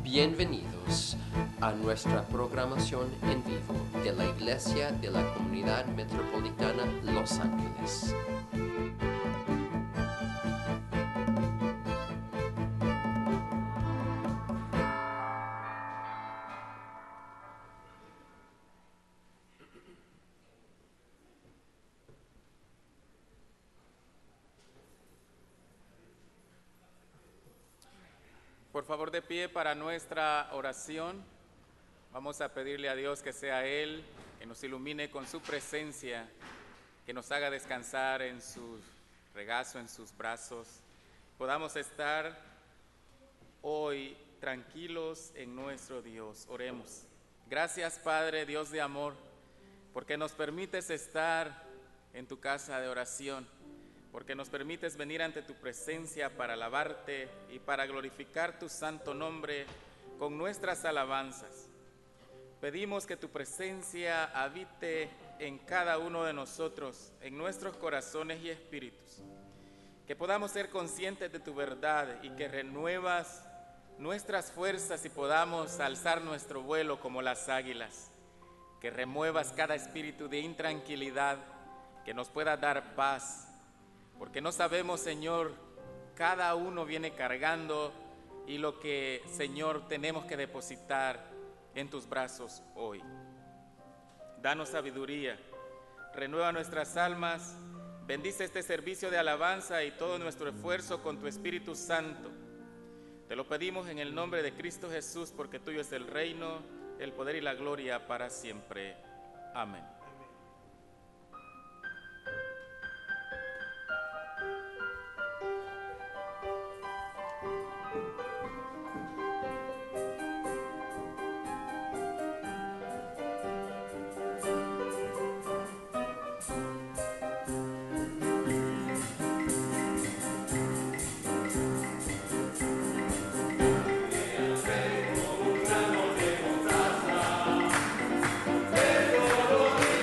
Bienvenidos a nuestra programación en vivo de la Iglesia de la Comunidad Metropolitana Los Ángeles. Por favor, de pie para nuestra oración. Vamos a pedirle a Dios que sea Él, que nos ilumine con su presencia, que nos haga descansar en su regazo, en sus brazos. Podamos estar hoy tranquilos en nuestro Dios. Oremos. Gracias, Padre, Dios de amor, porque nos permites estar en tu casa de oración, porque nos permites venir ante tu presencia para alabarte y para glorificar tu santo nombre con nuestras alabanzas. Pedimos que tu presencia habite en cada uno de nosotros, en nuestros corazones y espíritus, que podamos ser conscientes de tu verdad y que renuevas nuestras fuerzas y podamos alzar nuestro vuelo como las águilas, que remuevas cada espíritu de intranquilidad, que nos pueda dar paz, porque no sabemos, Señor, cada uno viene cargando y lo que, Señor, tenemos que depositar en tus brazos hoy. Danos sabiduría, renueva nuestras almas, bendice este servicio de alabanza y todo nuestro esfuerzo con tu Espíritu Santo. Te lo pedimos en el nombre de Cristo Jesús, porque tuyo es el reino, el poder y la gloria para siempre. Amén. Gloria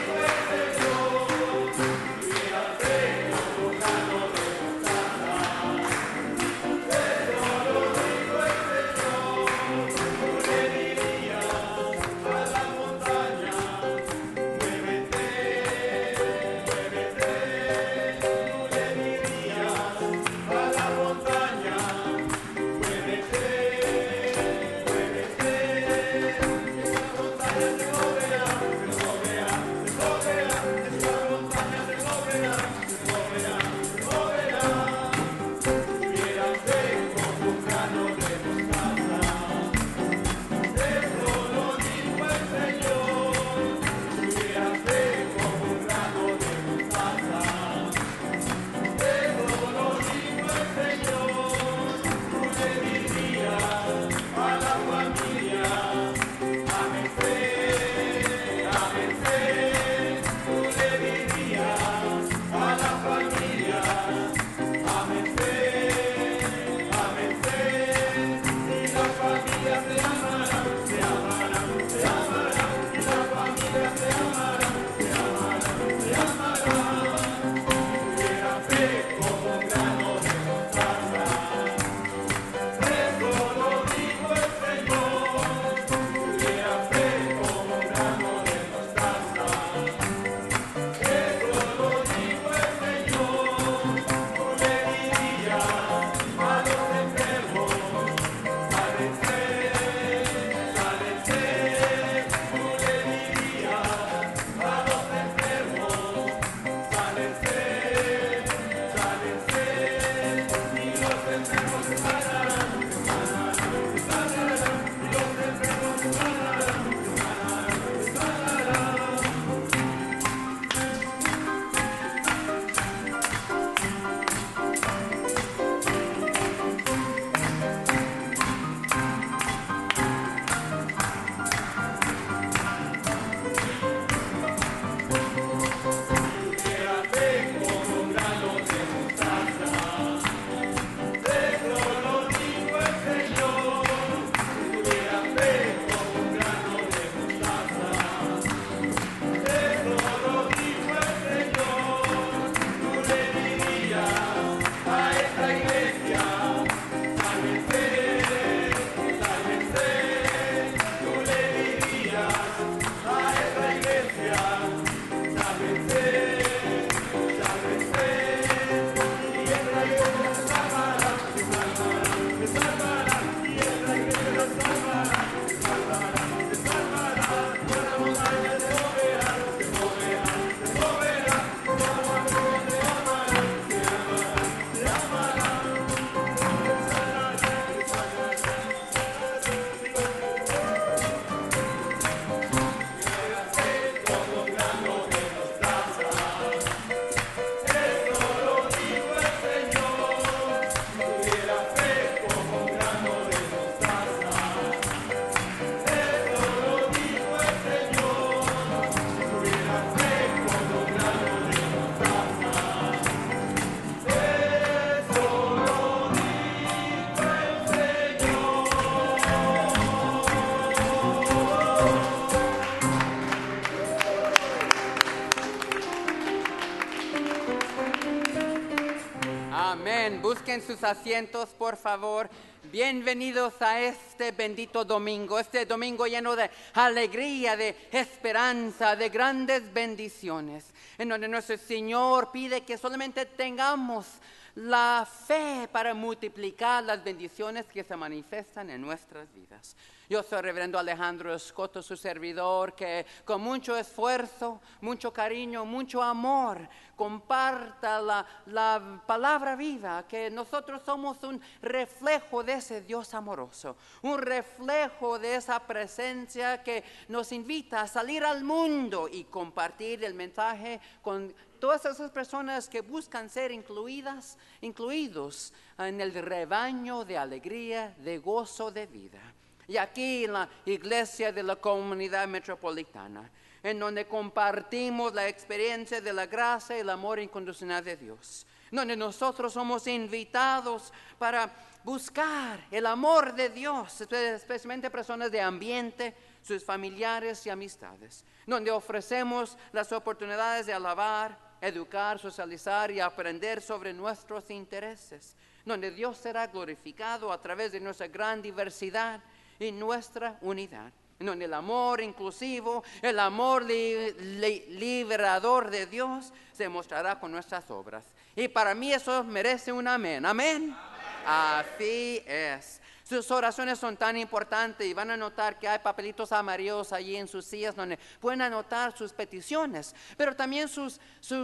Amén. Busquen sus asientos, por favor. Bienvenidos a este bendito domingo, este domingo lleno de alegría, de esperanza, de grandes bendiciones, en donde nuestro Señor pide que solamente tengamos la fe para multiplicar las bendiciones que se manifiestan en nuestras vidas. Yo soy el reverendo Alejandro Escoto, su servidor, que con mucho esfuerzo, mucho cariño, mucho amor, comparta la palabra viva, que nosotros somos un reflejo de ese Dios amoroso, un reflejo de esa presencia que nos invita a salir al mundo y compartir el mensaje con todas esas personas que buscan ser incluidos en el rebaño de alegría, de gozo, de vida. Y aquí en la iglesia de la comunidad metropolitana, en donde compartimos la experiencia de la gracia y el amor incondicional de Dios, donde nosotros somos invitados para buscar el amor de Dios, especialmente personas de ambiente, sus familiares y amistades, donde ofrecemos las oportunidades de alabar, educar, socializar y aprender sobre nuestros intereses, donde Dios será glorificado a través de nuestra gran diversidad y nuestra unidad, en donde el amor inclusivo, el amor liberador de Dios se mostrará con nuestras obras. Y para mí eso merece un amén. Amén. Así es. Sus oraciones son tan importantes y van a notar que hay papelitos amarillos allí en sus sillas donde pueden anotar sus peticiones, pero también sus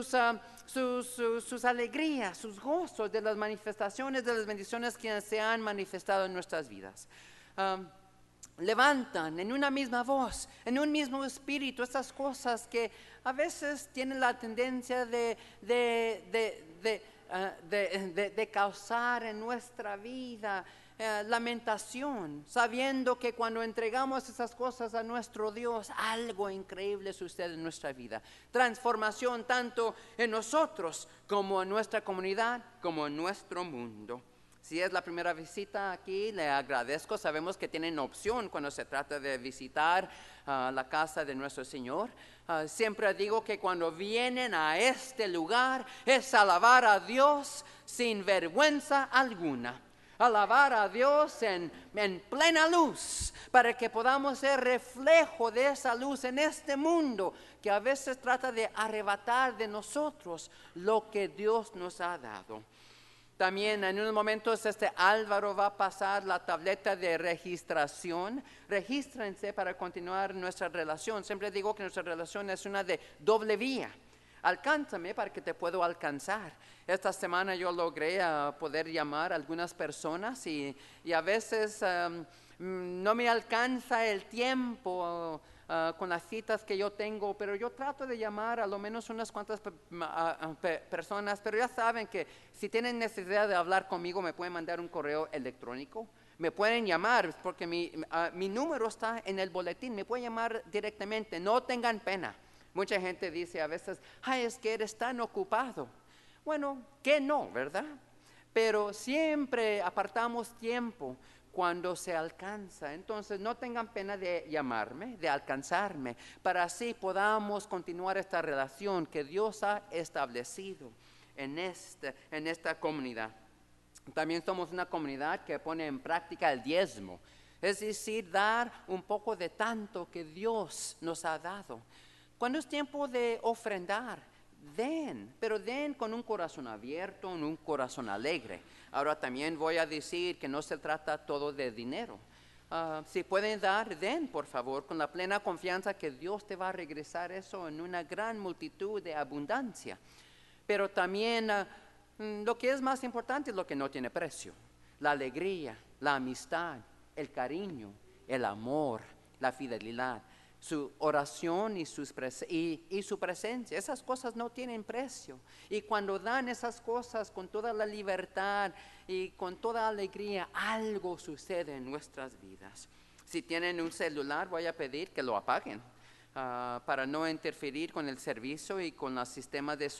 alegrías, sus gozos de las manifestaciones, de las bendiciones que se han manifestado en nuestras vidas. Levantan en una misma voz, en un mismo espíritu, estas cosas que a veces tienen la tendencia de causar en nuestra vida lamentación, sabiendo que cuando entregamos esas cosas a nuestro Dios, algo increíble sucede en nuestra vida. Transformación tanto en nosotros como en nuestra comunidad, como en nuestro mundo. Si es la primera visita aquí, le agradezco. Sabemos que tienen opción cuando se trata de visitar la casa de nuestro Señor. Siempre digo que cuando vienen a este lugar es alabar a Dios sin vergüenza alguna. Alabar a Dios en plena luz, para que podamos ser reflejo de esa luz en este mundo que a veces trata de arrebatar de nosotros lo que Dios nos ha dado. También en unos momentos Álvaro va a pasar la tableta de registración. Regístrense para continuar nuestra relación. Siempre digo que nuestra relación es una de doble vía. Alcánzame para que te puedo alcanzar. Esta semana yo logré poder llamar a algunas personas y a veces no me alcanza el tiempo con las citas que yo tengo, pero yo trato de llamar a lo menos unas cuantas personas, pero ya saben que si tienen necesidad de hablar conmigo me pueden mandar un correo electrónico, me pueden llamar porque mi número está en el boletín, me pueden llamar directamente, no tengan pena. Mucha gente dice a veces, ay, es que eres tan ocupado. Bueno, que no, ¿verdad? Pero siempre apartamos tiempo cuando se alcanza. Entonces no tengan pena de llamarme, de alcanzarme, para así podamos continuar esta relación que Dios ha establecido en esta comunidad. También somos una comunidad que pone en práctica el diezmo, es decir, dar un poco de tanto que Dios nos ha dado. Cuando es tiempo de ofrendar, den, pero den con un corazón abierto, un corazón alegre. Ahora también voy a decir que no se trata todo de dinero. Si pueden dar, den por favor, con la plena confianza que Dios te va a regresar eso en una gran multitud de abundancia. Pero también lo que es más importante es lo que no tiene precio. La alegría, la amistad, el cariño, el amor, la fidelidad. Su oración y su presencia, esas cosas no tienen precio. Y cuando dan esas cosas con toda la libertad y con toda alegría, algo sucede en nuestras vidas. Si tienen un celular, voy a pedir que lo apaguen para no interferir con el servicio y con los sistemas de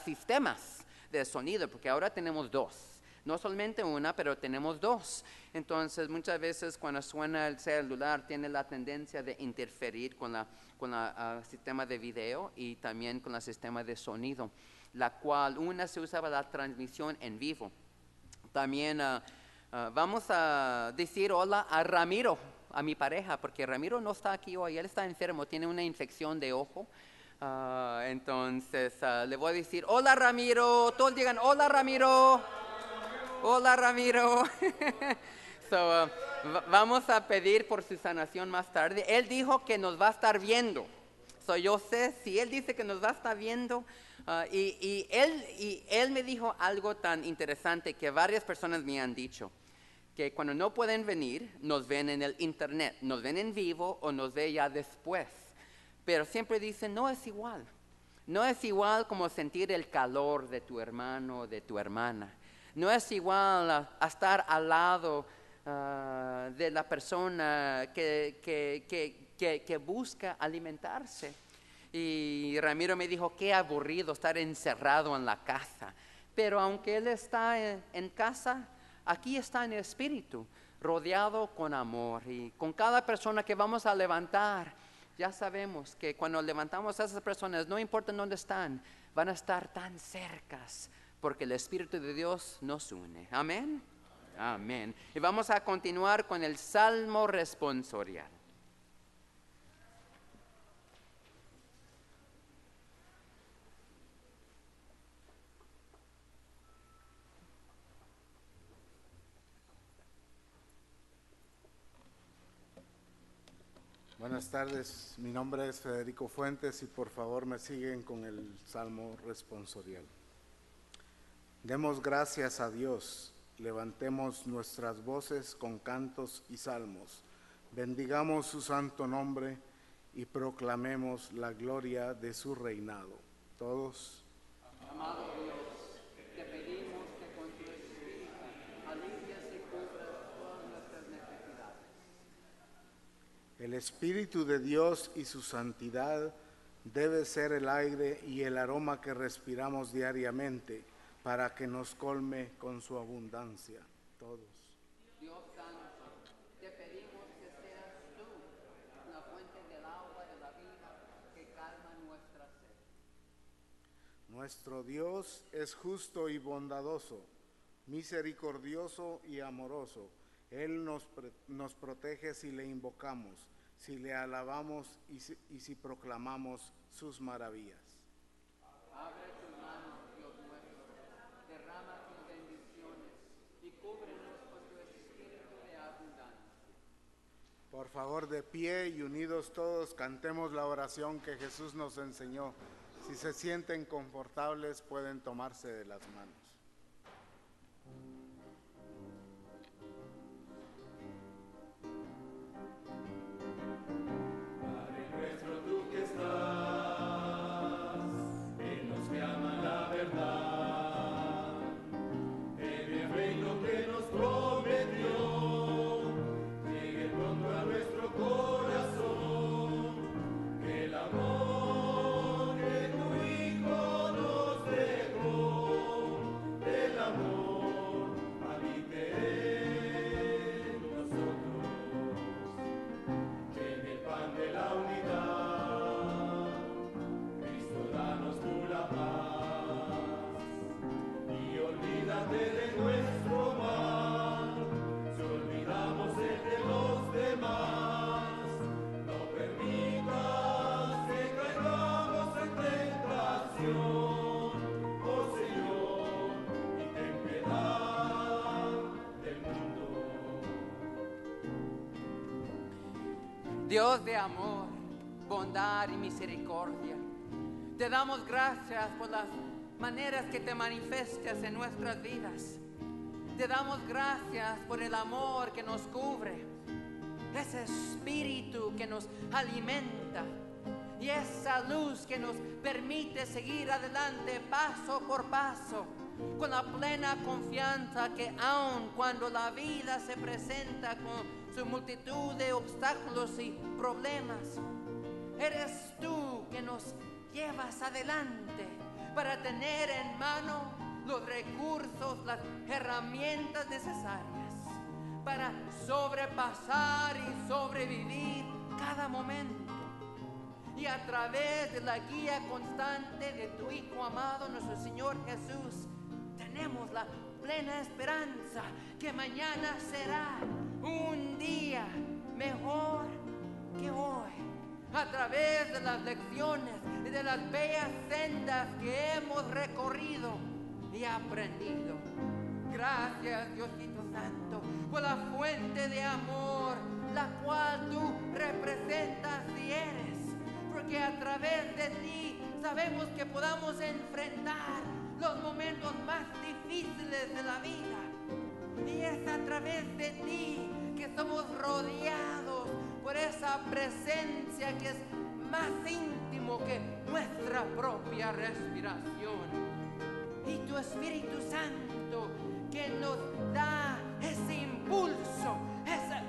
sonido, porque ahora tenemos dos. No solamente una, pero tenemos dos. Entonces, muchas veces cuando suena el celular, tiene la tendencia de interferir con el sistema de video y también con el sistema de sonido. la cual una se usa para la transmisión en vivo. También vamos a decir hola a Ramiro, a mi pareja, porque Ramiro no está aquí hoy, él está enfermo, tiene una infección de ojo. Entonces le voy a decir, hola Ramiro, todos digan, hola Ramiro, hola Ramiro. So, vamos a pedir por su sanación más tarde. Él dijo que nos va a estar viendo. So, yo sé, si él dice que nos va a estar viendo, y él me dijo algo tan interesante que varias personas me han dicho, que cuando no pueden venir, nos ven en el internet, nos ven en vivo o nos ven ya después. Pero siempre dicen, no es igual. No es igual como sentir el calor de tu hermano o de tu hermana. No es igual a estar al lado de la persona que busca alimentarse. Y Ramiro me dijo, qué aburrido estar encerrado en la casa. Pero aunque él está en casa, aquí está en espíritu, rodeado con amor. Y con cada persona que vamos a levantar, ya sabemos que cuando levantamos a esas personas, no importa dónde están, van a estar tan cercas, porque el Espíritu de Dios nos une. Amén. Amén. Y vamos a continuar con el Salmo responsorial. Buenas tardes, mi nombre es Federico Fuentes y por favor me siguen con el Salmo responsorial. Demos gracias a Dios, levantemos nuestras voces con cantos y salmos, bendigamos su santo nombre y proclamemos la gloria de su reinado. Todos. Amado Dios, te pedimos que con tu Espíritu alivies y cubras todas nuestras necesidades. El Espíritu de Dios y su santidad debe ser el aire y el aroma que respiramos diariamente para que nos colme con su abundancia. Todos. Dios santo, te pedimos que seas tú la fuente del agua de la vida que calma nuestra sed. Nuestro Dios es justo y bondadoso, misericordioso y amoroso. Él nos protege si le invocamos, si le alabamos y si proclamamos sus maravillas. Abre tus manos, Dios nuestro, derrama tus bendiciones y cúbrenos con tu espíritu de abundancia. Por favor, de pie y unidos todos, cantemos la oración que Jesús nos enseñó. Si se sienten confortables, pueden tomarse de las manos. Dios de amor, bondad y misericordia, te damos gracias por las maneras que te manifiestas en nuestras vidas. Te damos gracias por el amor que nos cubre, ese espíritu que nos alimenta y esa luz que nos permite seguir adelante paso por paso, con la plena confianza que aun cuando la vida se presenta con su multitud de obstáculos y problemas, eres tú que nos llevas adelante para tener en mano los recursos, las herramientas necesarias para sobrepasar y sobrevivir cada momento. y a través de la guía constante de tu Hijo amado, nuestro Señor Jesús, tenemos la plena esperanza que mañana será un día mejor que hoy. A través de las lecciones y de las bellas sendas que hemos recorrido y aprendido. Gracias, Diosito Santo, por la fuente de amor, la cual tú representas y eres. Porque a través de ti sabemos que podamos enfrentar los momentos más difíciles de la vida. Y es a través de ti que somos rodeados por esa presencia que es más íntimo que nuestra propia respiración. Y tu Espíritu Santo que nos da ese impulso, esa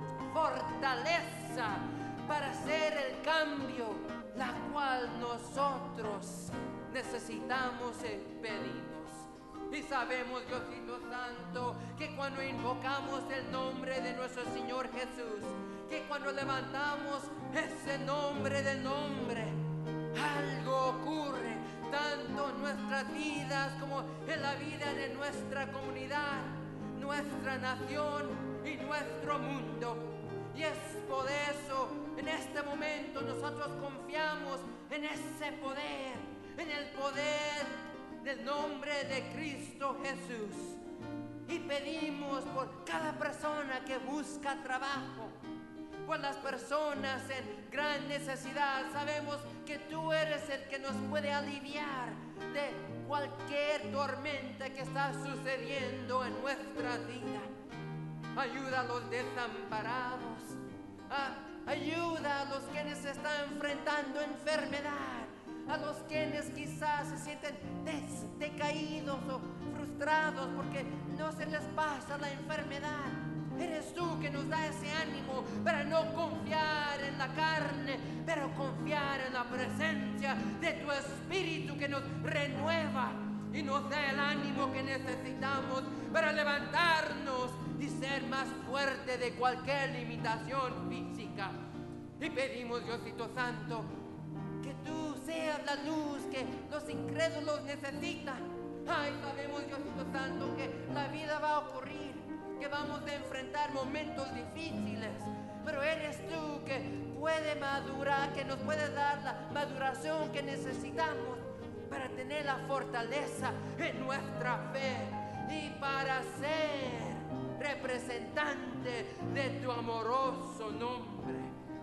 fortaleza para hacer el cambio, la cual nosotros necesitamos y pedimos. Y sabemos, Diosito Santo, que cuando invocamos el nombre de nuestro Señor Jesús, que cuando levantamos ese nombre del nombre, algo ocurre, tanto en nuestras vidas como en la vida de nuestra comunidad, nuestra nación y nuestro mundo. Y es por eso, en este momento, nosotros confiamos en ese poder, en el poder del nombre de Cristo Jesús. Y pedimos por cada persona que busca trabajo, por las personas en gran necesidad. Sabemos que tú eres el que nos puede aliviar de cualquier tormenta que está sucediendo en nuestra vida. Ayuda a los desamparados, ayuda a los quienes están enfrentando enfermedad, a los quienes quizás se sienten decaídos o frustrados porque no se les pasa la enfermedad. Eres tú que nos da ese ánimo para no confiar en la carne, pero confiar en la presencia de tu Espíritu que nos renueva y nos da el ánimo que necesitamos para levantarnos y ser más fuerte de cualquier limitación física. Y pedimos, Diosito Santo, que tú seas la luz que los incrédulos necesitan. Ay, sabemos, Diosito Santo, que la vida va a ocurrir, que vamos a enfrentar momentos difíciles, pero eres tú que puede madurar, que nos puede dar la maduración que necesitamos para tener la fortaleza en nuestra fe y para ser representante de tu amoroso nombre.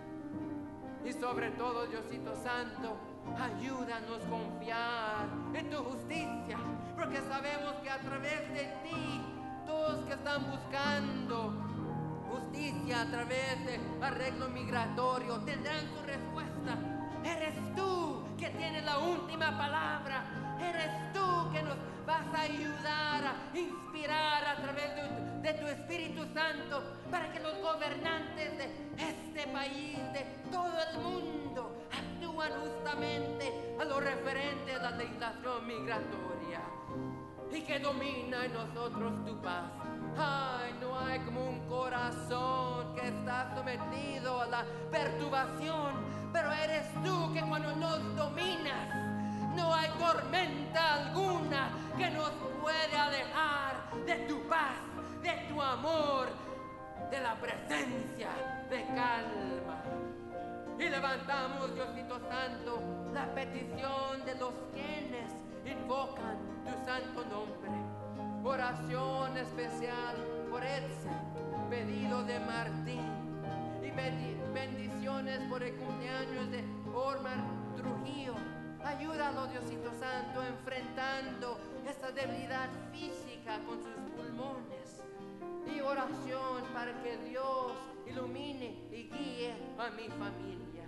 Y sobre todo, Diosito Santo, ayúdanos a confiar en tu justicia, porque sabemos que a través de ti, todos que están buscando justicia a través de arreglo migratorio tendrán su respuesta. Eres tú que tienes la última palabra. Eres tú que nos vas a ayudar, a inspirar a través de tu Espíritu Santo para que los gobernantes de este país, de todo el mundo, actúen justamente a lo referente a la legislación migratoria y que domina en nosotros tu paz. Ay, no hay como un corazón que está sometido a la perturbación, pero eres tú que cuando nos dominas, no hay tormenta alguna que nos puede alejar de tu paz, de tu amor, de la presencia de calma. Y levantamos, Diosito Santo, la petición de los quienes invocan tu santo nombre. Oración especial por Edson, pedido de Martín, y bendiciones por el cumpleaños de Ormar Trujillo. Ayúdalo, Diosito Santo, enfrentando esta debilidad física con sus pulmones. Y oración para que Dios ilumine y guíe a mi familia.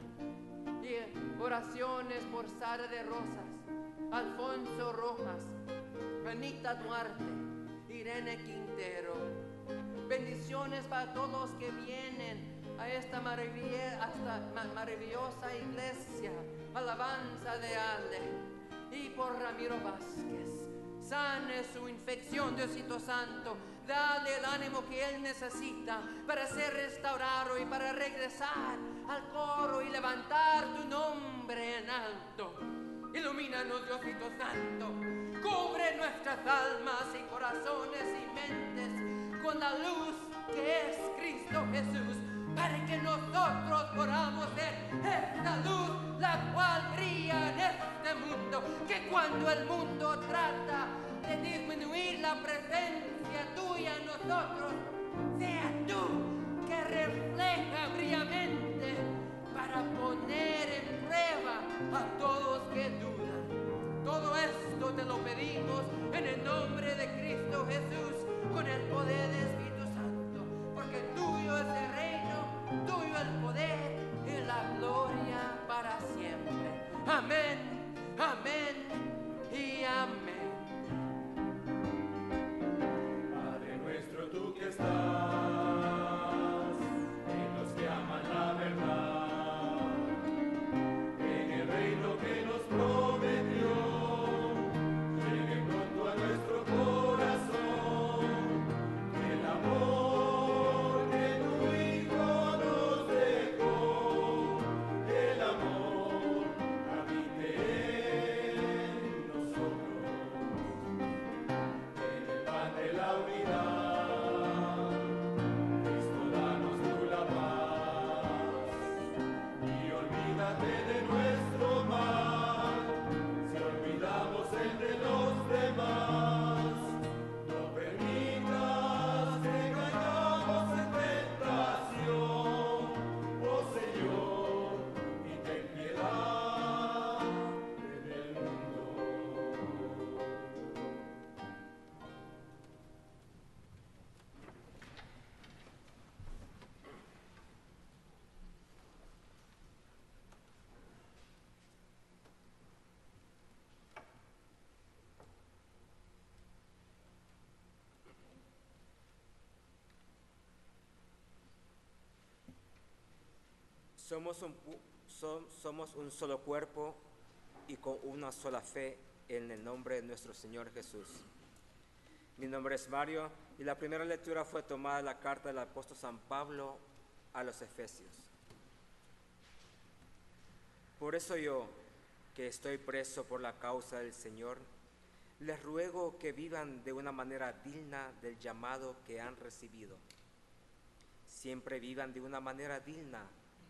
Y oraciones por Sara de Rosas, Alfonso Rojas, Anita Duarte, Irene Quintero. Bendiciones para todos los que vienen a esta maravillosa iglesia, alabanza de Ale, y por Ramiro Vázquez. Sane su infección, Diosito Santo. Dale el ánimo que él necesita para ser restaurado y para regresar al coro y levantar tu nombre en alto. Ilumínanos, Diosito Santo. Cubre nuestras almas y corazones y mentes con la luz que es Cristo Jesús, para que nosotros podamos ser esta luz la cual brilla en este mundo, que cuando el mundo trata de disminuir la presencia tuya en nosotros, sea tú que refleja brillantemente para poner en prueba a todos que dudan. Todo esto te lo pedimos en el nombre de Cristo Jesús, con el poder del Espíritu Santo, porque tuyo es el reino, tuyo el poder y la gloria para siempre. Amén, amén y amén. Padre nuestro, tú que estás en los que aman la verdad, en el reino que nos prometió, llegue pronto a nuestro corazón el amor que tu Hijo nos dejó, el amor habite en nosotros, en el pan de la unidad. Cristo, danos tú la paz y olvídate de nuestro mal, si olvidamos el de los demás. No permitas que caigamos en tentación, oh Señor, y ten piedad del mundo. Somos un solo cuerpo y con una sola fe en el nombre de nuestro Señor Jesús. Mi nombre es Mario y la primera lectura fue tomada de la carta del apóstol San Pablo a los Efesios. Por eso yo, que estoy preso por la causa del Señor, les ruego que vivan de una manera digna del llamado que han recibido. Siempre vivan de una manera digna,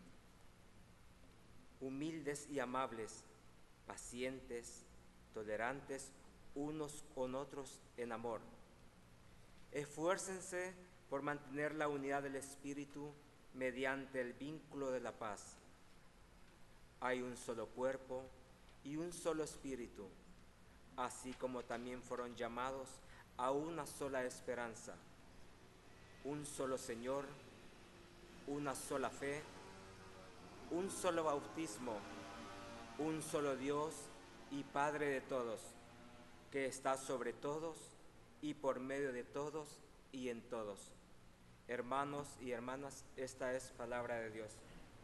humildes y amables, pacientes, tolerantes unos con otros en amor. Esfuércense por mantener la unidad del Espíritu mediante el vínculo de la paz. Hay un solo cuerpo y un solo Espíritu, así como también fueron llamados a una sola esperanza, un solo Señor, una sola fe, un solo bautismo, un solo Dios y Padre de todos, que está sobre todos y por medio de todos y en todos. Hermanos y hermanas, esta es palabra de Dios.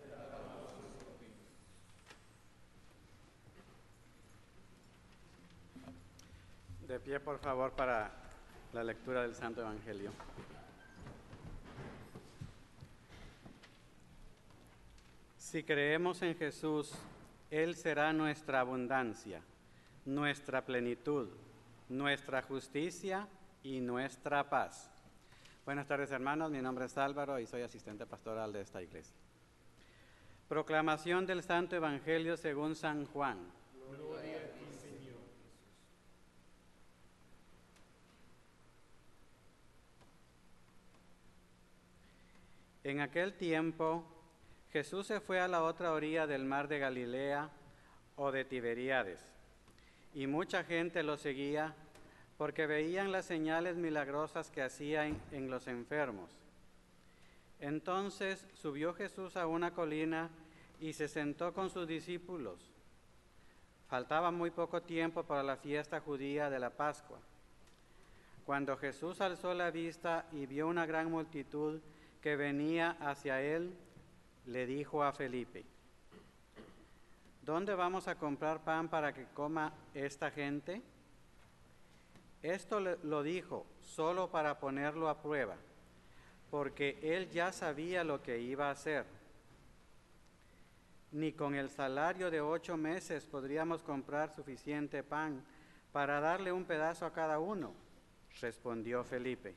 De pie, por favor, para la lectura del Santo Evangelio. Si creemos en Jesús, Él será nuestra abundancia, nuestra plenitud, nuestra justicia y nuestra paz. Buenas tardes, hermanos. Mi nombre es Álvaro y soy asistente pastoral de esta iglesia. Proclamación del Santo Evangelio según San Juan. Gloria a ti, Señor. En aquel tiempo, Jesús se fue a la otra orilla del mar de Galilea o de Tiberíades, y mucha gente lo seguía porque veían las señales milagrosas que hacía en los enfermos. Entonces subió Jesús a una colina y se sentó con sus discípulos. Faltaba muy poco tiempo para la fiesta judía de la Pascua. Cuando Jesús alzó la vista y vio una gran multitud que venía hacia él, le dijo a Felipe: ¿Dónde vamos a comprar pan para que coma esta gente? Esto lo dijo solo para ponerlo a prueba, porque él ya sabía lo que iba a hacer. Ni con el salario de 8 meses podríamos comprar suficiente pan para darle un pedazo a cada uno, respondió Felipe.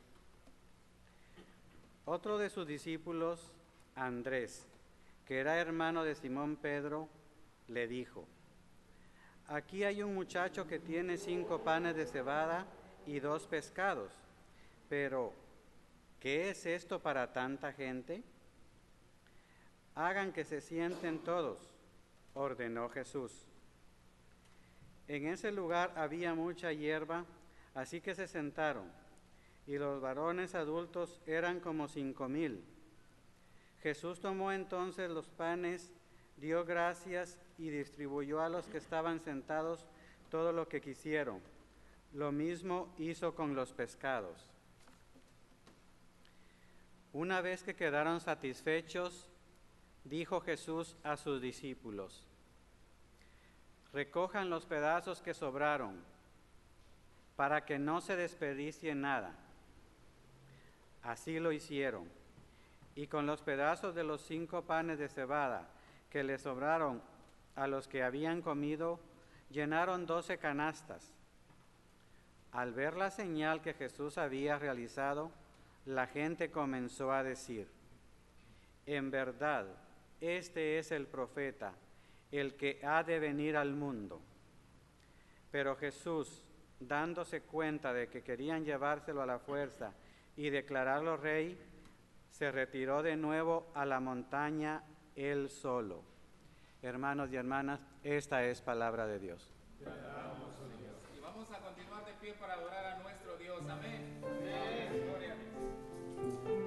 Otro de sus discípulos, Andrés, que era hermano de Simón Pedro, le dijo: aquí hay un muchacho que tiene 5 panes de cebada y 2 pescados, pero ¿qué es esto para tanta gente? Hagan que se sienten todos, ordenó Jesús. En ese lugar había mucha hierba, así que se sentaron, y los varones adultos eran como 5,000. Jesús tomó entonces los panes, dio gracias y distribuyó a los que estaban sentados todo lo que quisieron. Lo mismo hizo con los pescados. Una vez que quedaron satisfechos, dijo Jesús a sus discípulos: recojan los pedazos que sobraron, para que no se desperdicie nada. Así lo hicieron, y con los pedazos de los 5 panes de cebada que le sobraron a los que habían comido, llenaron 12 canastas. Al ver la señal que Jesús había realizado, la gente comenzó a decir: en verdad, este es el profeta, el que ha de venir al mundo. Pero Jesús, dándose cuenta de que querían llevárselo a la fuerza y declararlo rey, se retiró de nuevo a la montaña él solo. Hermanos y hermanas, esta es palabra de Dios. Y vamos a continuar de pie para adorar a nuestro Dios. Amén. Amén. Gloria a Dios.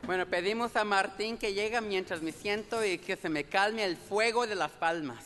Bueno, pedimos a Martín que llegue mientras me siento y que se me calme el fuego de las palmas.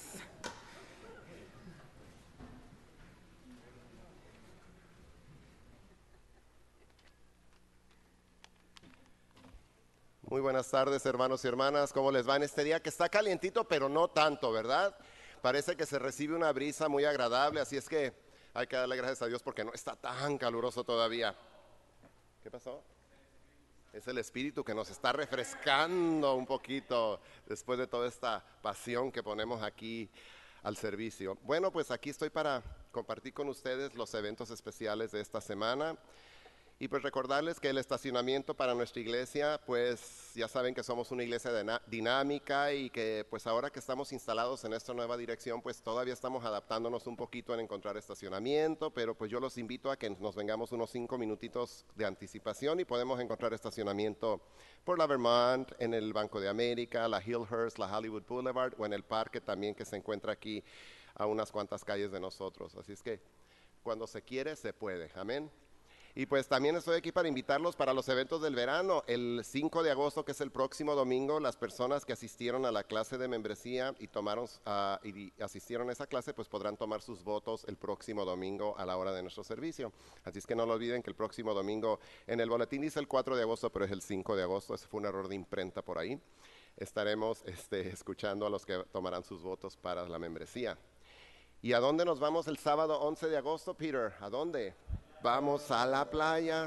Muy buenas tardes, hermanos y hermanas. ¿Cómo les va en este día que está calientito, pero no tanto, verdad? Parece que se recibe una brisa muy agradable, así es que hay que darle gracias a Dios porque no está tan caluroso todavía. ¿Qué pasó? Es el Espíritu que nos está refrescando un poquito después de toda esta pasión que ponemos aquí al servicio. Bueno, pues aquí estoy para compartir con ustedes los eventos especiales de esta semana. Y pues recordarles que el estacionamiento para nuestra iglesia, pues ya saben que somos una iglesia dinámica y que pues ahora que estamos instalados en esta nueva dirección, pues todavía estamos adaptándonos un poquito en encontrar estacionamiento, pero pues yo los invito a que nos vengamos unos 5 minutitos de anticipación y podemos encontrar estacionamiento por la Vermont, en el Banco de América, la Hillhurst, la Hollywood Boulevard o en el parque también que se encuentra aquí a unas cuantas calles de nosotros. Así es que cuando se quiere, se puede. Amén. Y pues también estoy aquí para invitarlos para los eventos del verano. El 5 de agosto, que es el próximo domingo, las personas que asistieron a la clase de membresía y asistieron a esa clase, pues podrán tomar sus votos el próximo domingo a la hora de nuestro servicio. Así es que no lo olviden que el próximo domingo, en el boletín dice el 4 de agosto, pero es el 5 de agosto. Ese fue un error de imprenta por ahí. Estaremos escuchando a los que tomarán sus votos para la membresía. ¿Y a dónde nos vamos el sábado 11 de agosto, Peter? ¿A dónde? Vamos a la playa,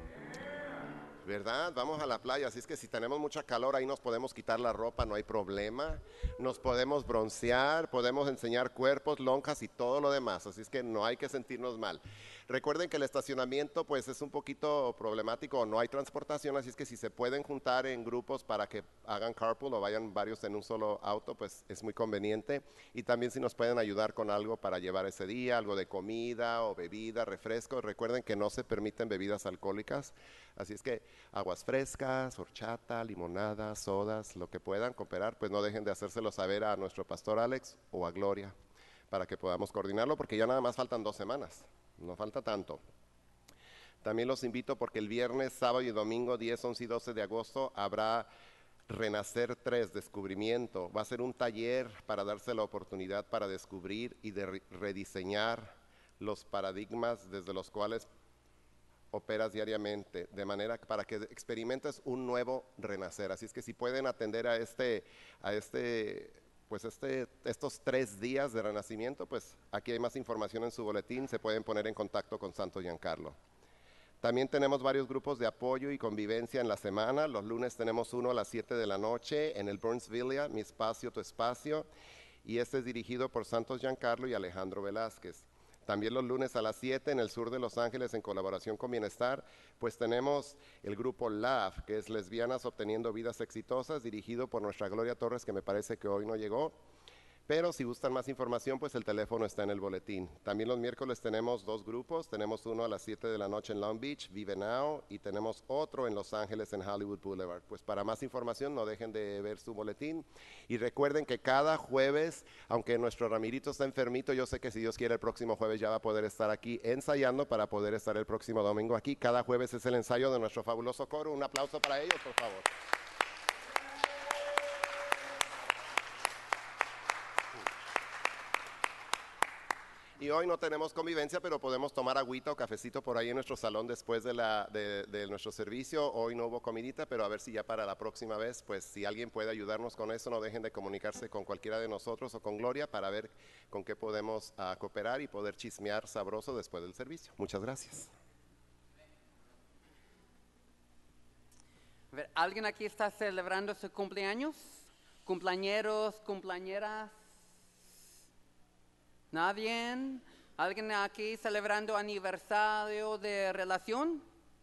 ¿verdad? Vamos a la playa, así es que si tenemos mucha calor ahí nos podemos quitar la ropa, no hay problema. Nos podemos broncear, podemos enseñar cuerpos, lonjas y todo lo demás, así es que no hay que sentirnos mal. Recuerden que el estacionamiento pues es un poquito problemático, no hay transportación, así es que si se pueden juntar en grupos para que hagan carpool o vayan varios en un solo auto, pues es muy conveniente. Y también si nos pueden ayudar con algo para llevar ese día, algo de comida o bebida, refrescos. Recuerden que no se permiten bebidas alcohólicas, así es que aguas frescas, horchata, limonada, sodas, lo que puedan cooperar, pues no dejen de hacérselo saber a nuestro pastor Alex o a Gloria para que podamos coordinarlo, porque ya nada más faltan 2 semanas. No falta tanto. También los invito porque el viernes, sábado y domingo 10, 11 y 12 de agosto habrá Renacer 3, Descubrimiento. Va a ser un taller para darse la oportunidad para descubrir y de rediseñar los paradigmas desde los cuales operas diariamente, de manera para que experimentes un nuevo renacer. Así es que si pueden atender a estos 3 días de renacimiento, pues aquí hay más información en su boletín, se pueden poner en contacto con Santo Giancarlo. También tenemos varios grupos de apoyo y convivencia en la semana. Los lunes tenemos uno a las 7 de la noche en el Burns Villa, Mi Espacio, Tu Espacio, y este es dirigido por Santo Giancarlo y Alejandro Velázquez. También los lunes a las 7 en el sur de Los Ángeles en colaboración con Bienestar, pues tenemos el grupo LAV, que es Lesbianas Obteniendo Vidas Exitosas, dirigido por nuestra Gloria Torres, que me parece que hoy no llegó. Pero si gustan más información, pues el teléfono está en el boletín. También los miércoles tenemos 2 grupos. Tenemos uno a las 7 de la noche en Long Beach, Vive Now, y tenemos otro en Los Ángeles en Hollywood Boulevard. Pues para más información no dejen de ver su boletín. Y recuerden que cada jueves, aunque nuestro Ramirito está enfermito, yo sé que si Dios quiere el próximo jueves ya va a poder estar aquí ensayando para poder estar el próximo domingo aquí. Cada jueves es el ensayo de nuestro fabuloso coro. Un aplauso para ellos, por favor. Y hoy no tenemos convivencia, pero podemos tomar agüita o cafecito por ahí en nuestro salón después de nuestro servicio. Hoy no hubo comidita, pero a ver si ya para la próxima vez, pues si alguien puede ayudarnos con eso, no dejen de comunicarse con cualquiera de nosotros o con Gloria para ver con qué podemos cooperar y poder chismear sabroso después del servicio. Muchas gracias. A ver, ¿alguien aquí está celebrando su cumpleaños? ¿Cumpleañeros, cumpleañeras? ¿Nadie? ¿Alguien aquí celebrando aniversario de relación?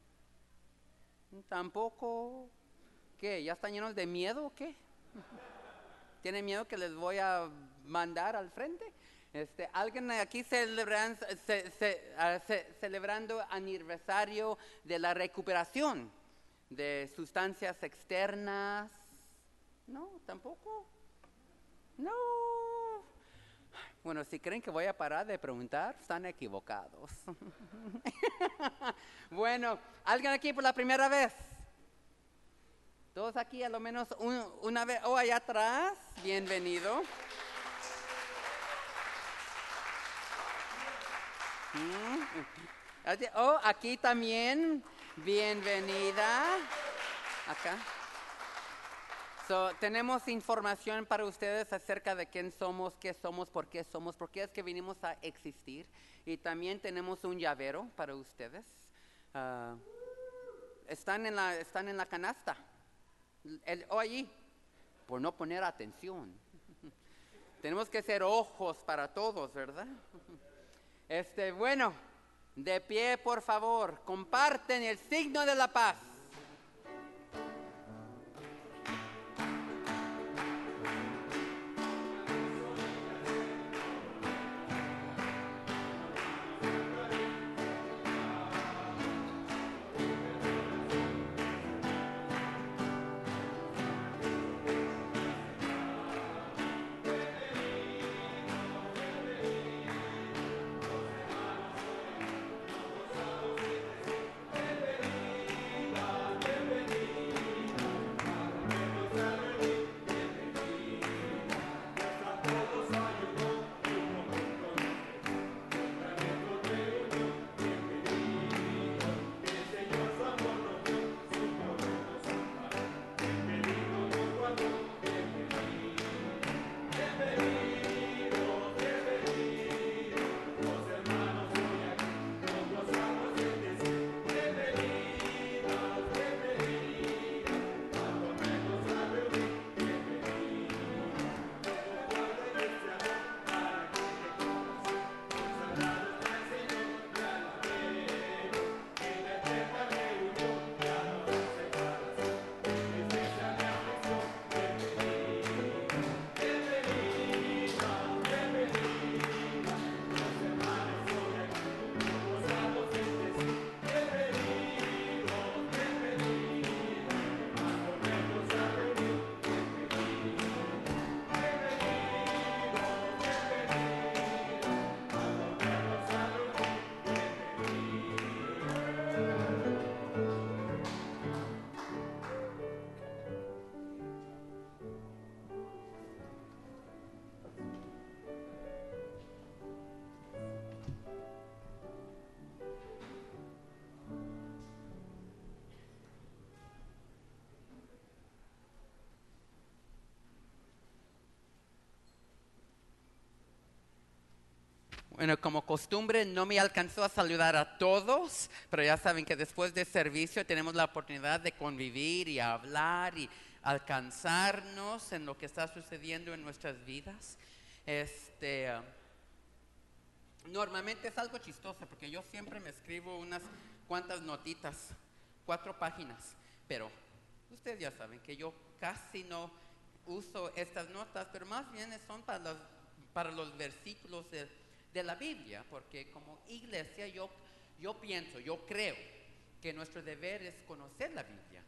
¿Tampoco? ¿Qué? ¿Ya están llenos de miedo o qué? ¿Tienen miedo que les voy a mandar al frente? ¿Alguien aquí celebrando aniversario de la recuperación de sustancias externas? No, tampoco. No. Bueno, si creen que voy a parar de preguntar, están equivocados. Bueno, ¿alguien aquí por la primera vez? Todos aquí a lo menos una vez, allá atrás, bienvenido. Aquí también, bienvenida. Acá. Tenemos información para ustedes acerca de quién somos, qué somos, por qué es que vinimos a existir. Y también tenemos un llavero para ustedes. Están en la canasta. Allí, por no poner atención. Tenemos que ser ojos para todos, ¿verdad? Bueno, de pie, por favor, comparten el signo de la paz. Bueno, como costumbre no me alcanzó a saludar a todos, pero ya saben que después del servicio tenemos la oportunidad de convivir y hablar y alcanzarnos en lo que está sucediendo en nuestras vidas. Normalmente es algo chistoso porque yo siempre me escribo unas cuantas notitas, 4 páginas, pero ustedes ya saben que yo casi no uso estas notas, pero más bien son para los versículos de la Biblia, porque como iglesia yo creo que nuestro deber es conocer la Biblia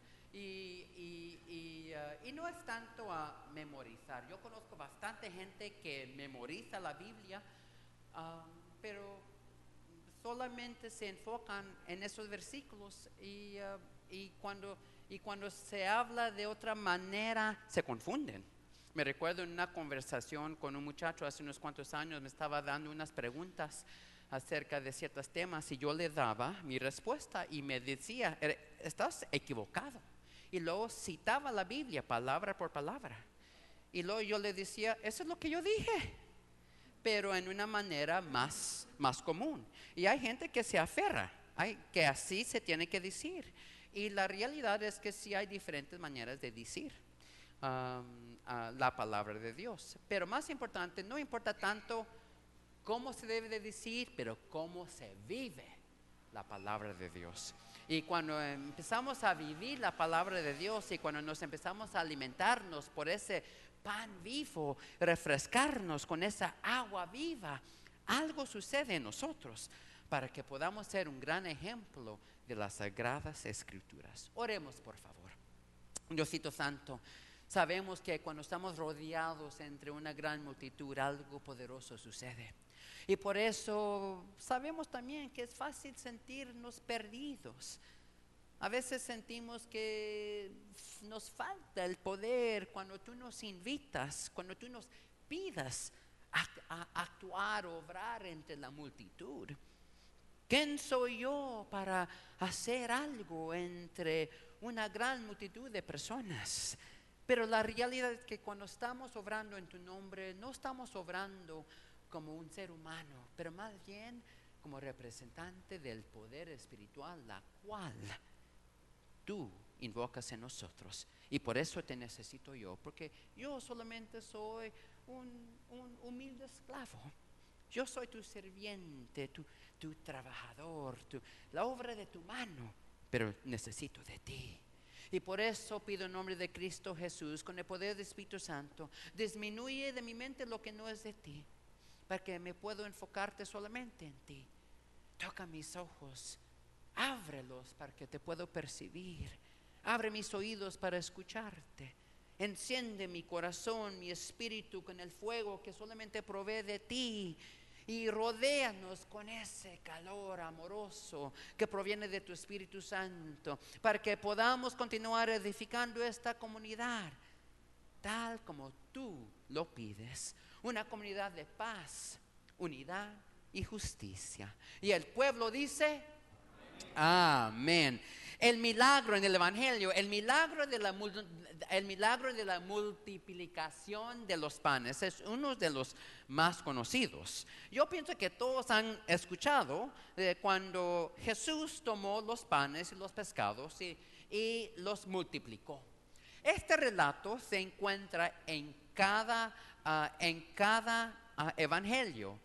y no es tanto a memorizar. Yo conozco bastante gente que memoriza la Biblia, pero solamente se enfocan en esos versículos y cuando se habla de otra manera se confunden. Me recuerdo en una conversación con un muchacho hace unos cuantos años, me estaba dando unas preguntas acerca de ciertos temas y yo le daba mi respuesta y me decía, estás equivocado. Y luego citaba la Biblia palabra por palabra. Y luego yo le decía, eso es lo que yo dije, pero en una manera más común. Y hay gente que se aferra, que así se tiene que decir. Y la realidad es que sí hay diferentes maneras de decir la palabra de Dios. Pero más importante, no importa tanto cómo se debe de decir, pero cómo se vive la palabra de Dios. Y cuando empezamos a vivir la palabra de Dios y cuando nos empezamos a alimentarnos por ese pan vivo, refrescarnos con esa agua viva, algo sucede en nosotros para que podamos ser un gran ejemplo de las Sagradas Escrituras. Oremos, por favor. Diosito Santo, sabemos que cuando estamos rodeados entre una gran multitud, algo poderoso sucede. Y por eso sabemos también que es fácil sentirnos perdidos. A veces sentimos que nos falta el poder cuando tú nos invitas, cuando tú nos pidas a actuar, obrar entre la multitud. ¿Quién soy yo para hacer algo entre una gran multitud de personas? Pero la realidad es que cuando estamos obrando en tu nombre, no estamos obrando como un ser humano, pero más bien como representante del poder espiritual, la cual tú invocas en nosotros. Y por eso te necesito yo, porque yo solamente soy un humilde esclavo. Yo soy tu sirviente, tu trabajador, la obra de tu mano, pero necesito de ti. Y por eso pido en nombre de Cristo Jesús, con el poder del Espíritu Santo, disminuye de mi mente lo que no es de ti, para que me puedo enfocarte solamente en ti. Toca mis ojos, ábrelos para que te puedo percibir. Abre mis oídos para escucharte. Enciende mi corazón, mi espíritu con el fuego que solamente provee de ti. Y rodéanos con ese calor amoroso que proviene de tu Espíritu Santo, para que podamos continuar edificando esta comunidad, tal como tú lo pides. Una comunidad de paz, unidad y justicia. Y el pueblo dice: amén. El milagro en el Evangelio, el milagro de la multiplicación de los panes es uno de los más conocidos. Yo pienso que todos han escuchado cuando Jesús tomó los panes y los pescados y los multiplicó. Este relato se encuentra en cada evangelio: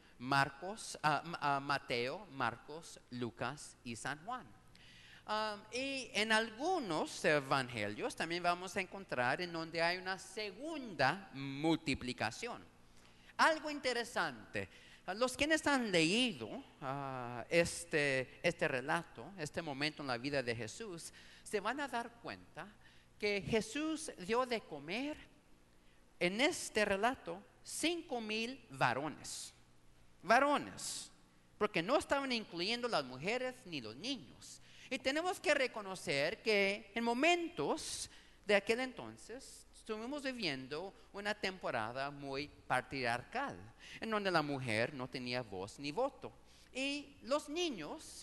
Mateo, Marcos, Lucas y San Juan. Y en algunos evangelios también vamos a encontrar en donde hay una segunda multiplicación. Algo interesante, los quienes han leído este relato, este momento en la vida de Jesús, se van a dar cuenta que Jesús dio de comer en este relato 5,000 varones, porque no estaban incluyendo las mujeres ni los niños. Y tenemos que reconocer que en momentos de aquel entonces estuvimos viviendo una temporada muy patriarcal, en donde la mujer no tenía voz ni voto. Y los niños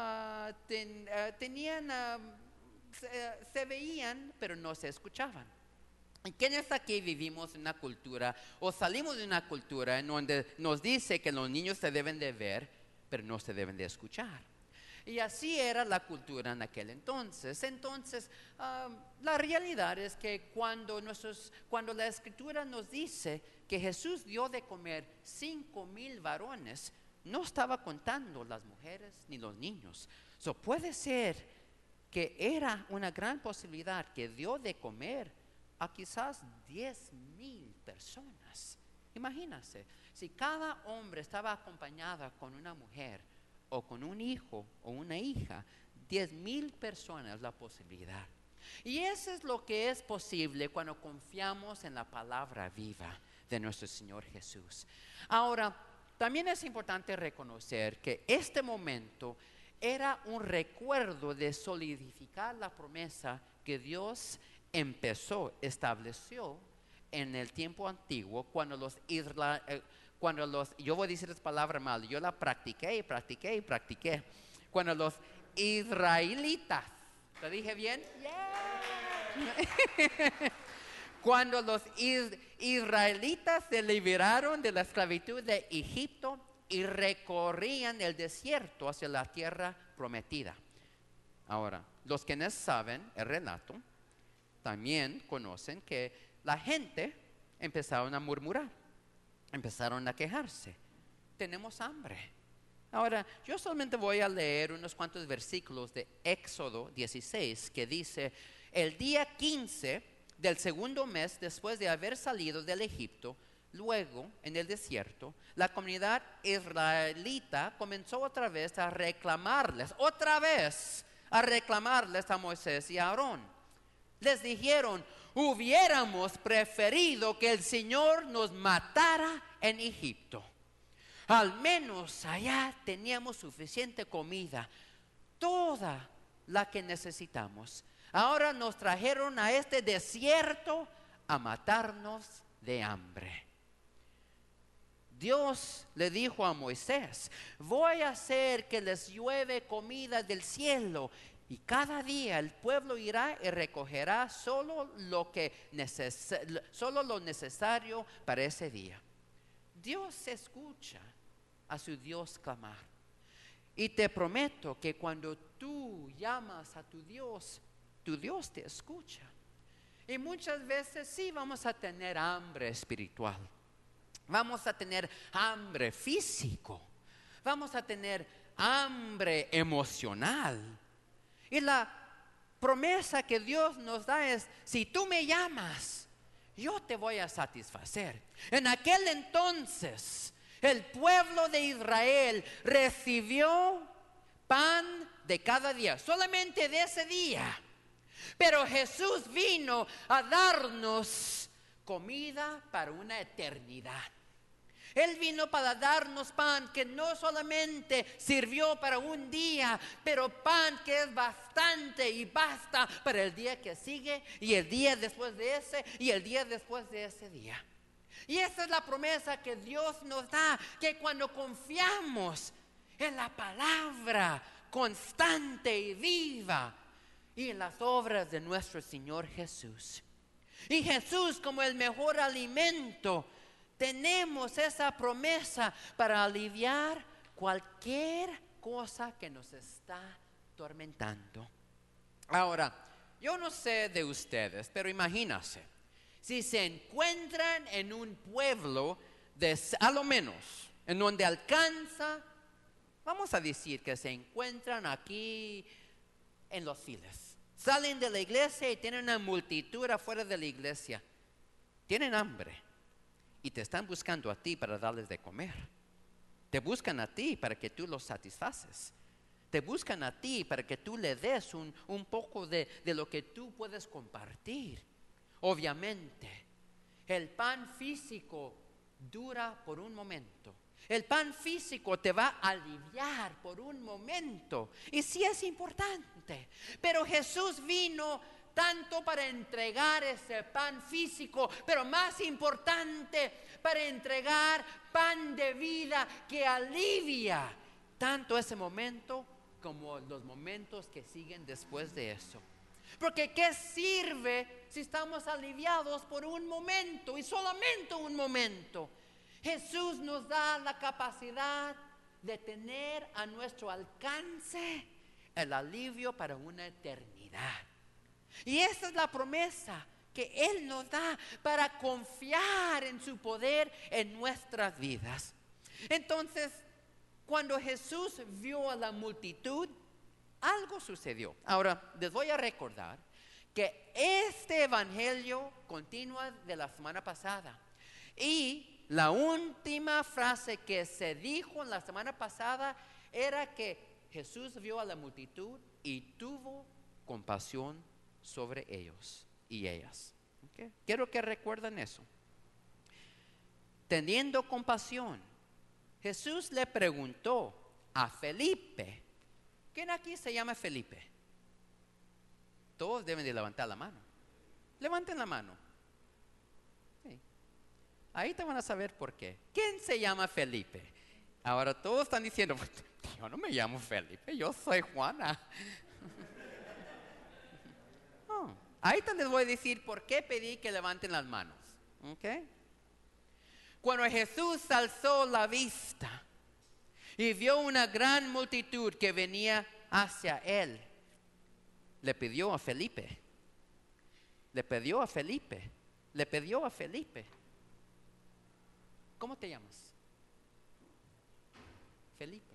se veían, pero no se escuchaban. ¿Y quiénes aquí vivimos en una cultura o salimos de una cultura en donde nos dice que los niños se deben de ver, pero no se deben de escuchar? Y así era la cultura en aquel entonces. Entonces, la realidad es que cuando la Escritura nos dice que Jesús dio de comer 5,000 varones, no estaba contando las mujeres ni los niños. Puede ser que era una gran posibilidad que dio de comer a quizás 10,000 personas. Imagínense, si cada hombre estaba acompañada con una mujer o con un hijo o una hija, 10,000 personas la posibilidad. Y eso es lo que es posible cuando confiamos en la palabra viva de nuestro Señor Jesús. Ahora, también es importante reconocer que este momento era un recuerdo de solidificar la promesa que Dios estableció en el tiempo antiguo cuando yo voy a decir esta palabra mal, yo la practiqué. Cuando los israelitas, ¿lo dije bien? Yeah. Cuando los israelitas se liberaron de la esclavitud de Egipto y recorrían el desierto hacia la tierra prometida. Ahora, los quienes saben el relato también conocen que la gente empezaron a murmurar. Empezaron a quejarse. Tenemos hambre. Ahora, yo solamente voy a leer unos cuantos versículos de Éxodo 16 que dice: el día 15 del segundo mes después de haber salido del Egipto, luego en el desierto, la comunidad israelita comenzó otra vez a reclamarles a Moisés y a Aarón. Les dijeron: hubiéramos preferido que el Señor nos matara en Egipto. Al menos allá teníamos suficiente comida. Toda la que necesitamos. Ahora nos trajeron a este desierto a matarnos de hambre. Dios le dijo a Moisés: voy a hacer que les llueve comida del cielo, y cada día el pueblo irá y recogerá solo lo necesario para ese día. Dios escucha a su Dios clamar. Y te prometo que cuando tú llamas a tu Dios te escucha. Y muchas veces sí vamos a tener hambre espiritual. Vamos a tener hambre físico. Vamos a tener hambre emocional. Y la promesa que Dios nos da es: si tú me llamas, yo te voy a satisfacer. En aquel entonces, el pueblo de Israel recibió pan de cada día, solamente de ese día. Pero Jesús vino a darnos comida para una eternidad. Él vino para darnos pan que no solamente sirvió para un día, pero pan que es bastante y basta para el día que sigue, y el día después de ese, y el día después de ese día. Y esa es la promesa que Dios nos da, que cuando confiamos en la palabra constante y viva y en las obras de nuestro Señor Jesús. Y Jesús, como el mejor alimento, tenemos esa promesa para aliviar cualquier cosa que nos está atormentando. Ahora, yo no sé de ustedes, pero imagínense, si se encuentran en un pueblo a lo menos en donde alcanza, vamos a decir que se encuentran aquí en Los Files. Salen de la iglesia y tienen una multitud afuera de la iglesia. Tienen hambre y te están buscando a ti para darles de comer. Te buscan a ti para que tú los satisfaces. Te buscan a ti para que tú le des un poco de lo que tú puedes compartir. Obviamente, el pan físico dura por un momento. El pan físico te va a aliviar por un momento. Y sí es importante. Pero Jesús vino tanto para entregar ese pan físico, pero más importante, para entregar pan de vida que alivia tanto ese momento como los momentos que siguen después de eso. Porque ¿qué sirve si estamos aliviados por un momento y solamente un momento? Jesús nos da la capacidad de tener a nuestro alcance el alivio para una eternidad. Y esa es la promesa que Él nos da para confiar en su poder en nuestras vidas. Entonces, cuando Jesús vio a la multitud, algo sucedió. Ahora, les voy a recordar que este evangelio continúa de la semana pasada. Y la última frase que se dijo en la semana pasada era que Jesús vio a la multitud y tuvo compasión sobre ellos y ellas. ¿Okay? Quiero que recuerden eso. Teniendo compasión, Jesús le preguntó a Felipe. ¿Quién aquí se llama Felipe? Todos deben de levantar la mano. Levanten la mano. Sí. Ahí te van a saber por qué. ¿Quién se llama Felipe? Ahora todos están diciendo: yo no me llamo Felipe, yo soy Juana. Ahí te les voy a decir por qué pedí que levanten las manos. ¿Okay? Cuando Jesús alzó la vista y vio una gran multitud que venía hacia Él, le pidió a Felipe. ¿Cómo te llamas? Felipe.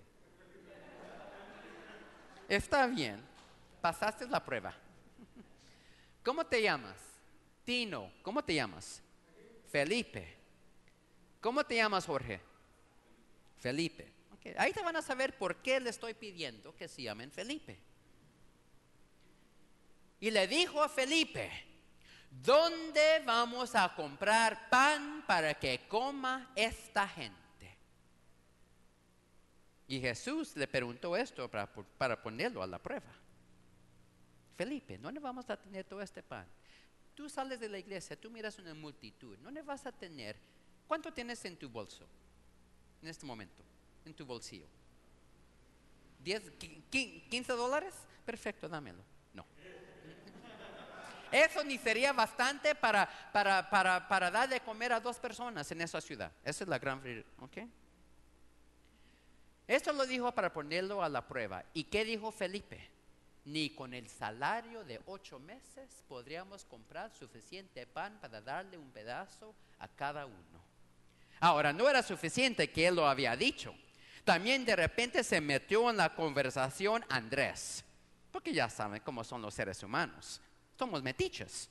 Está bien, pasaste la prueba. ¿Cómo te llamas? Tino. ¿Cómo te llamas? Felipe. ¿Cómo te llamas, Jorge? Felipe. Okay. Ahí te van a saber por qué le estoy pidiendo que se llamen Felipe. Y le dijo a Felipe: ¿dónde vamos a comprar pan para que coma esta gente? Y Jesús le preguntó esto para ponerlo a la prueba. Felipe, ¿dónde vamos a tener todo este pan? Tú sales de la iglesia, tú miras una multitud, ¿dónde vas a tener? ¿Cuánto tienes en tu bolso en este momento, en tu bolsillo? $15? Perfecto, dámelo. No. Eso ni sería bastante para dar de comer a 2 personas en esa ciudad. Esa es la gran... ¿Ok? Esto lo dijo para ponerlo a la prueba. ¿Y qué dijo Felipe? Ni con el salario de 8 meses podríamos comprar suficiente pan para darle un pedazo a cada uno. Ahora, no era suficiente que él lo había dicho. También de repente se metió en la conversación Andrés. Porque ya saben cómo son los seres humanos. Somos metiches.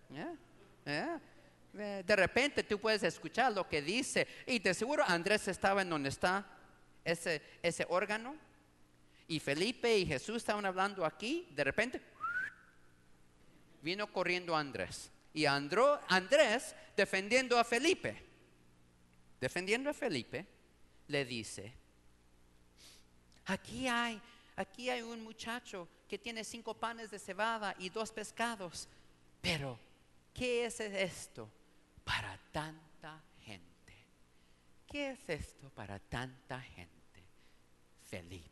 De repente tú puedes escuchar lo que dice. Y de seguro Andrés estaba en donde está ese órgano. Y Felipe y Jesús estaban hablando aquí. De repente vino corriendo Andrés. Y Andrés defendiendo a Felipe. Le dice: Aquí hay un muchacho que tiene 5 panes de cebada y 2 pescados. Pero, ¿qué es esto para tanta gente? ¿Qué es esto para tanta gente? Felipe,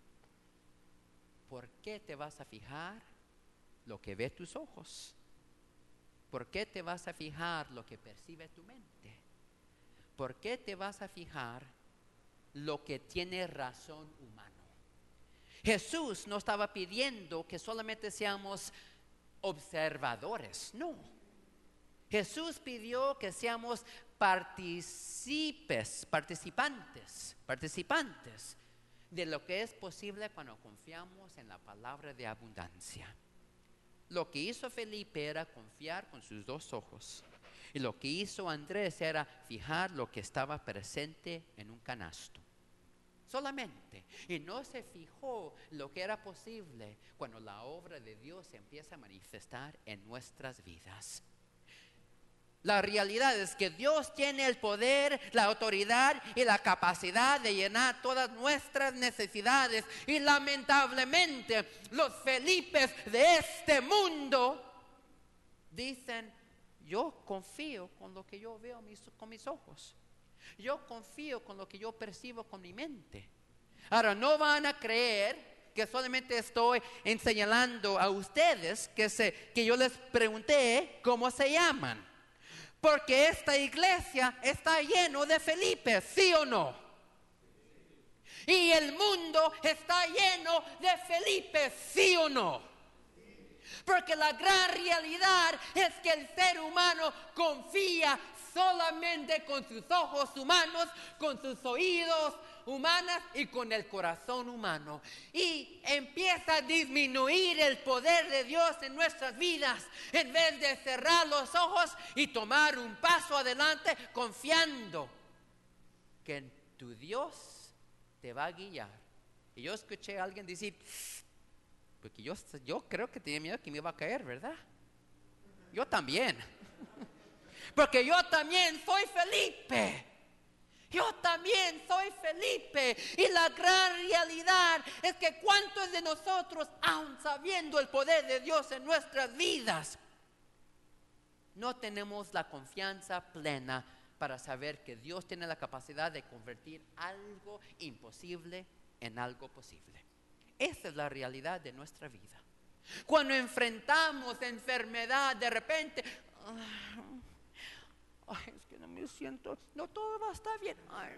¿por qué te vas a fijar lo que ve tus ojos? ¿Por qué te vas a fijar lo que percibe tu mente? ¿Por qué te vas a fijar lo que tiene razón humana? Jesús no estaba pidiendo que solamente seamos observadores, no. Jesús pidió que seamos participantes de lo que es posible cuando confiamos en la palabra de abundancia. Lo que hizo Felipe era confiar con sus 2 ojos. Y lo que hizo Andrés era fijar lo que estaba presente en un canasto. Solamente. Y no se fijó lo que era posible cuando la obra de Dios se empieza a manifestar en nuestras vidas. La realidad es que Dios tiene el poder, la autoridad y la capacidad de llenar todas nuestras necesidades. Y lamentablemente los Felipes de este mundo dicen: yo confío con lo que yo veo con mis ojos. Yo confío con lo que yo percibo con mi mente. Ahora, no van a creer que solamente estoy señalando a ustedes que yo les pregunté cómo se llaman. Porque esta iglesia está lleno de Felipes, ¿sí o no? Y el mundo está lleno de Felipes, ¿sí o no? Porque la gran realidad es que el ser humano confía solamente con sus ojos humanos, con sus oídos humanos y con el corazón humano. Y empieza a disminuir el poder de Dios en nuestras vidas, en vez de cerrar los ojos y tomar un paso adelante confiando que tu Dios te va a guiar. Y yo escuché a alguien decir: porque yo creo que tenía miedo que me iba a caer, ¿verdad? Yo también. Porque yo también soy Felipe. Yo también soy Felipe. Y la gran realidad es que cuántos de nosotros, aun sabiendo el poder de Dios en nuestras vidas, no tenemos la confianza plena para saber que Dios tiene la capacidad de convertir algo imposible en algo posible. Esa es la realidad de nuestra vida. Cuando enfrentamos enfermedad, de repente, es que no me siento, no todo va a estar bien.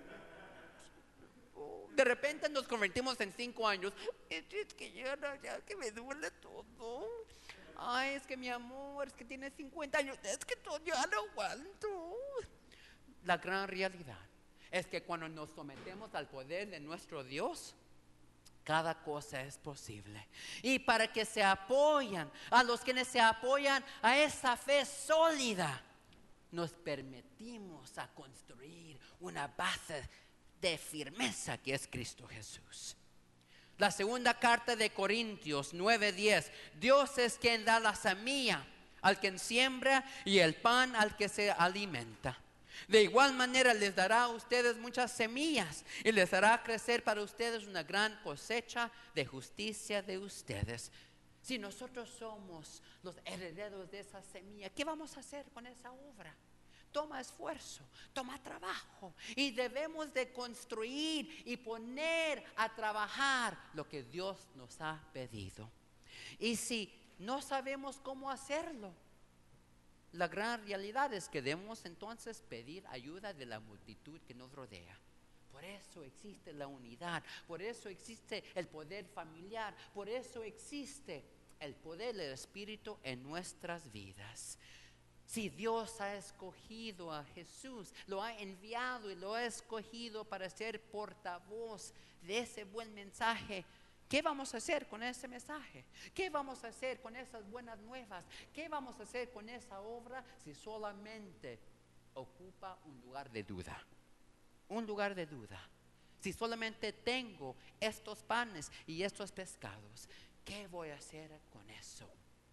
De repente nos convertimos en 5 años. Es que ya que me duele todo. Es que mi amor, es que tiene 50 años. Es que todo ya no aguanto. La gran realidad es que cuando nos sometemos al poder de nuestro Dios, cada cosa es posible. Y para que se apoyan, a los quienes se apoyan a esa fe sólida, nos permitimos a construir una base de firmeza que es Cristo Jesús. La segunda carta de Corintios 9:10: Dios es quien da la semilla al quien siembra y el pan al que se alimenta. De igual manera les dará a ustedes muchas semillas y les hará crecer para ustedes una gran cosecha de justicia de ustedes. Si nosotros somos los herederos de esa semilla, ¿qué vamos a hacer con esa obra? Toma esfuerzo, toma trabajo, y debemos de construir y poner a trabajar lo que Dios nos ha pedido. Y si no sabemos cómo hacerlo, la gran realidad es que debemos entonces pedir ayuda de la multitud que nos rodea. Por eso existe la unidad, por eso existe el poder familiar, por eso existe el poder del Espíritu en nuestras vidas. Si Dios ha escogido a Jesús, lo ha enviado y lo ha escogido para ser portavoz de ese buen mensaje, ¿qué vamos a hacer con ese mensaje? ¿Qué vamos a hacer con esas buenas nuevas? ¿Qué vamos a hacer con esa obra si solamente ocupa un lugar de duda? Un lugar de duda. Si solamente tengo estos panes y estos pescados, ¿qué voy a hacer con eso?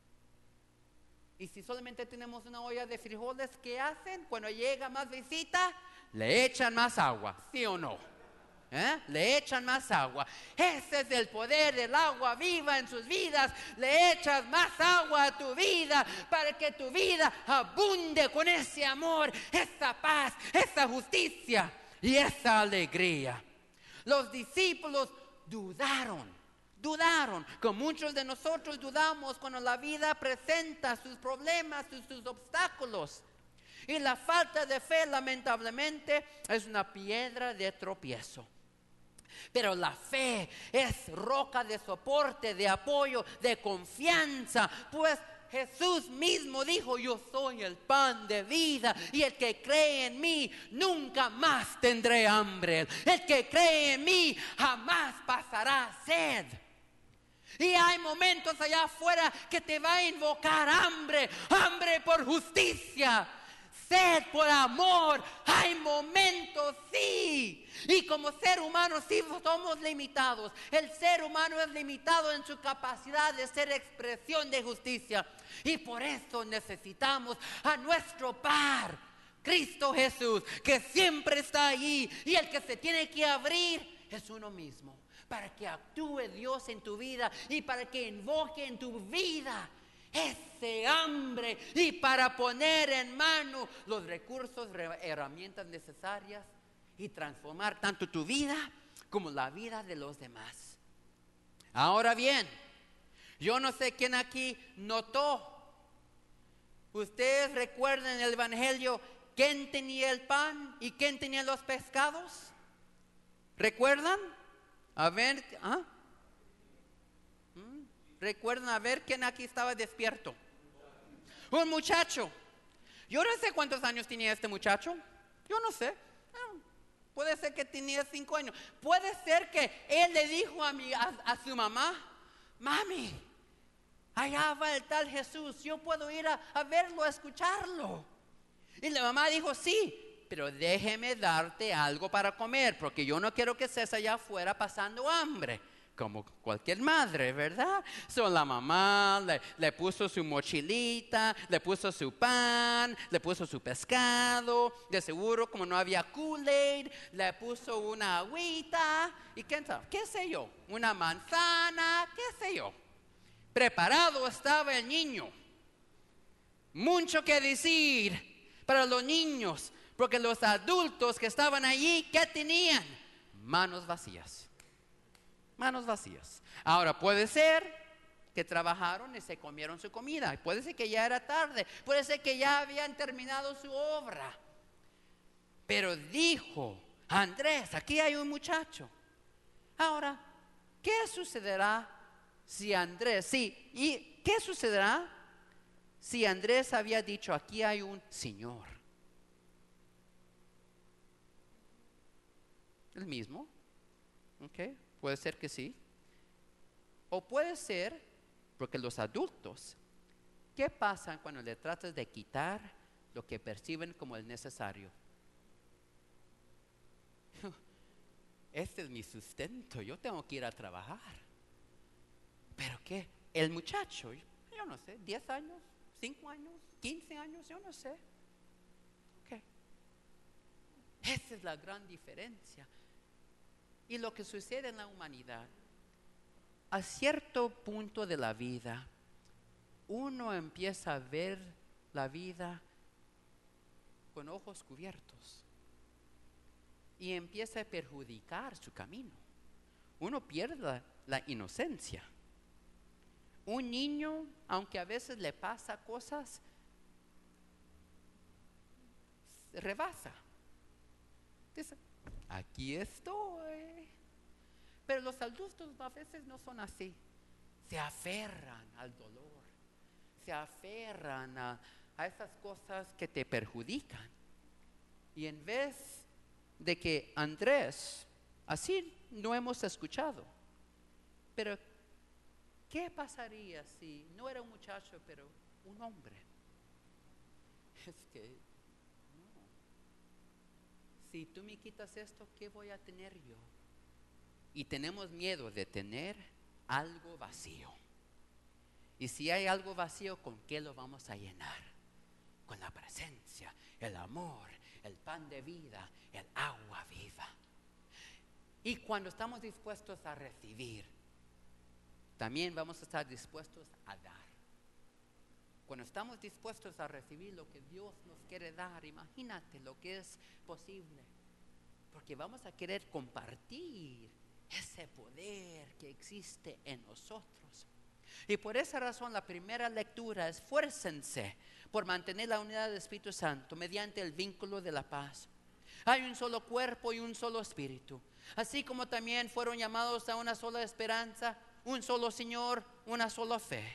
Y si solamente tenemos una olla de frijoles, ¿qué hacen? Cuando llega más visita, le echan más agua, ¿sí o no? Le echan más agua. Ese es el poder del agua viva en sus vidas. Le echas más agua a tu vida para que tu vida abunde con ese amor, esa paz, esa justicia y esa alegría. Los discípulos dudaron, como muchos de nosotros dudamos cuando la vida presenta sus problemas y sus obstáculos. Y la falta de fe, lamentablemente, es una piedra de tropiezo. Pero la fe es roca de soporte, de apoyo, de confianza, pues Jesús mismo dijo: yo soy el pan de vida, y el que cree en mí nunca más tendré hambre. El que cree en mí jamás pasará sed. Y hay momentos allá afuera que te va a invocar hambre por justicia, sed por amor. Hay momentos, sí. Y como ser humano sí somos limitados. El ser humano es limitado en su capacidad de ser expresión de justicia. Y por eso necesitamos a nuestro par, Cristo Jesús, que siempre está allí. Y el que se tiene que abrir es uno mismo, para que actúe Dios en tu vida y para que invoque en tu vida ese hambre, y para poner en mano los recursos, herramientas necesarias y transformar tanto tu vida como la vida de los demás. Ahora bien, yo no sé quién aquí notó. ¿Ustedes recuerdan el Evangelio quién tenía el pan y quién tenía los pescados? ¿Recuerdan? A ver, ¿recuerdan? A ver, ¿quién aquí estaba despierto? Un muchacho. Yo no sé cuántos años tenía este muchacho. Yo no sé. Puede ser que tenía 5 años. Puede ser que él le dijo a su mamá: mami, allá va el tal Jesús, yo puedo ir a verlo, a escucharlo. Y la mamá dijo: sí, pero déjeme darte algo para comer, porque yo no quiero que estés allá afuera pasando hambre. Como cualquier madre, ¿verdad? La mamá le puso su mochilita, le puso su pan, le puso su pescado. De seguro, como no había Kool-Aid, le puso una agüita. ¿Y qué sé yo? Una manzana, qué sé yo. Preparado estaba el niño. Mucho que decir para los niños, porque los adultos que estaban allí, ¿qué tenían? Manos vacías. Manos vacías. Ahora, puede ser que trabajaron y se comieron su comida. Puede ser que ya era tarde. Puede ser que ya habían terminado su obra. Pero dijo Andrés: aquí hay un muchacho. Ahora, ¿qué sucederá si Andrés, ¿y qué sucederá si Andrés había dicho: aquí hay un señor? ¿El mismo? ¿Ok? Puede ser que sí. O puede ser, porque los adultos, ¿qué pasa cuando le tratas de quitar lo que perciben como el necesario? Este es mi sustento, yo tengo que ir a trabajar. ¿Pero qué? El muchacho, yo no sé, 10 años, 5 años, 15 años, yo no sé. ¿Qué? Esa es la gran diferencia. Y lo que sucede en la humanidad a cierto punto de la vida, uno empieza a ver la vida con ojos cubiertos y empieza a perjudicar su camino. Uno pierde la inocencia. Un niño, aunque a veces le pasa cosas, rebasa. Dice, aquí estoy. Pero los adultos a veces no son así. Se aferran al dolor. Se aferran a esas cosas que te perjudican. Y en vez de que Andrés, así no hemos escuchado. Pero, ¿qué pasaría si no era un muchacho, pero un hombre? Es que, no. Si tú me quitas esto, ¿qué voy a tener yo? Y tenemos miedo de tener algo vacío. Y si hay algo vacío, ¿con qué lo vamos a llenar? Con la presencia, el amor, el pan de vida, el agua viva. Y cuando estamos dispuestos a recibir, también vamos a estar dispuestos a dar. Cuando estamos dispuestos a recibir lo que Dios nos quiere dar, imagínate lo que es posible. Porque vamos a querer compartir ese poder que existe en nosotros. Y por esa razón la primera lectura: esfuércense por mantener la unidad del Espíritu Santo mediante el vínculo de la paz. Hay un solo cuerpo y un solo espíritu, así como también fueron llamados a una sola esperanza, un solo Señor, una sola fe,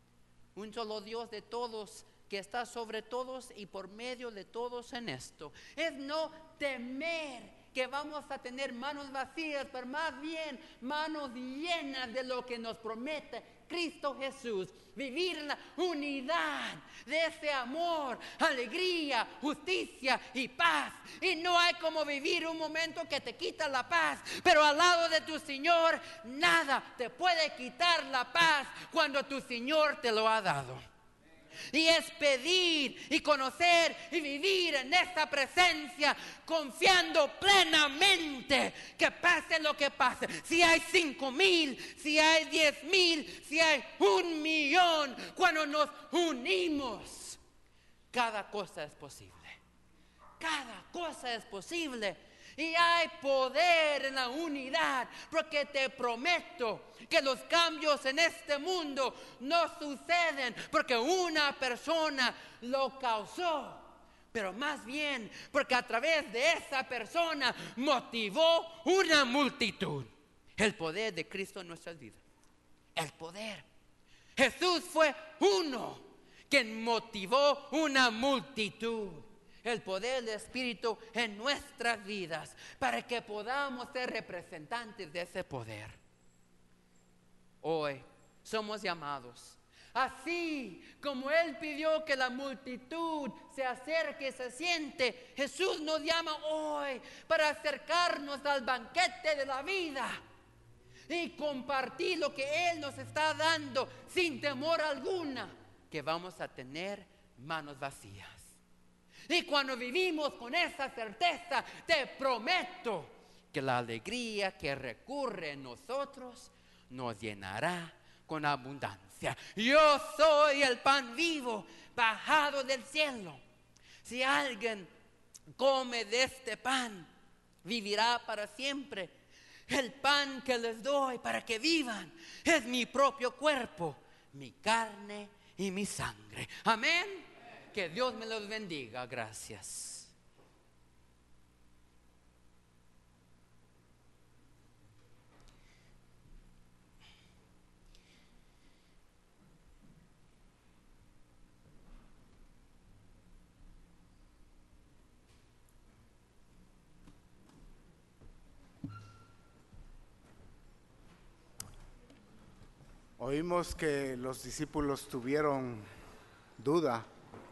un solo Dios de todos, que está sobre todos y por medio de todos en esto. Es no temer que vamos a tener manos vacías, pero más bien manos llenas de lo que nos promete Cristo Jesús. Vivir en la unidad de ese amor, alegría, justicia y paz. Y no hay como vivir un momento que te quita la paz, pero al lado de tu Señor nada te puede quitar la paz cuando tu Señor te lo ha dado. Y es pedir y conocer y vivir en esta presencia, confiando plenamente que pase lo que pase. Si hay 5,000, si hay 10,000, si hay 1,000,000, cuando nos unimos, cada cosa es posible. Cada cosa es posible. Y hay poder en la unidad, porque te prometo que los cambios en este mundo no suceden porque una persona lo causó, pero más bien porque a través de esa persona motivó una multitud. El poder de Cristo en nuestras vidas. El poder. Jesús fue uno quien motivó una multitud. El poder del Espíritu en nuestras vidas, para que podamos ser representantes de ese poder. Hoy somos llamados, así como Él pidió que la multitud se acerque y se siente, Jesús nos llama hoy para acercarnos al banquete de la vida y compartir lo que Él nos está dando sin temor alguna, que vamos a tener manos vacías. Y cuando vivimos con esa certeza, te prometo que la alegría que recurre en nosotros nos llenará con abundancia. Yo soy el pan vivo bajado del cielo. Si alguien come de este pan, vivirá para siempre. El pan que les doy para que vivan es mi propio cuerpo, mi carne y mi sangre. Amén. Que Dios me los bendiga. Gracias. Oímos que los discípulos tuvieron duda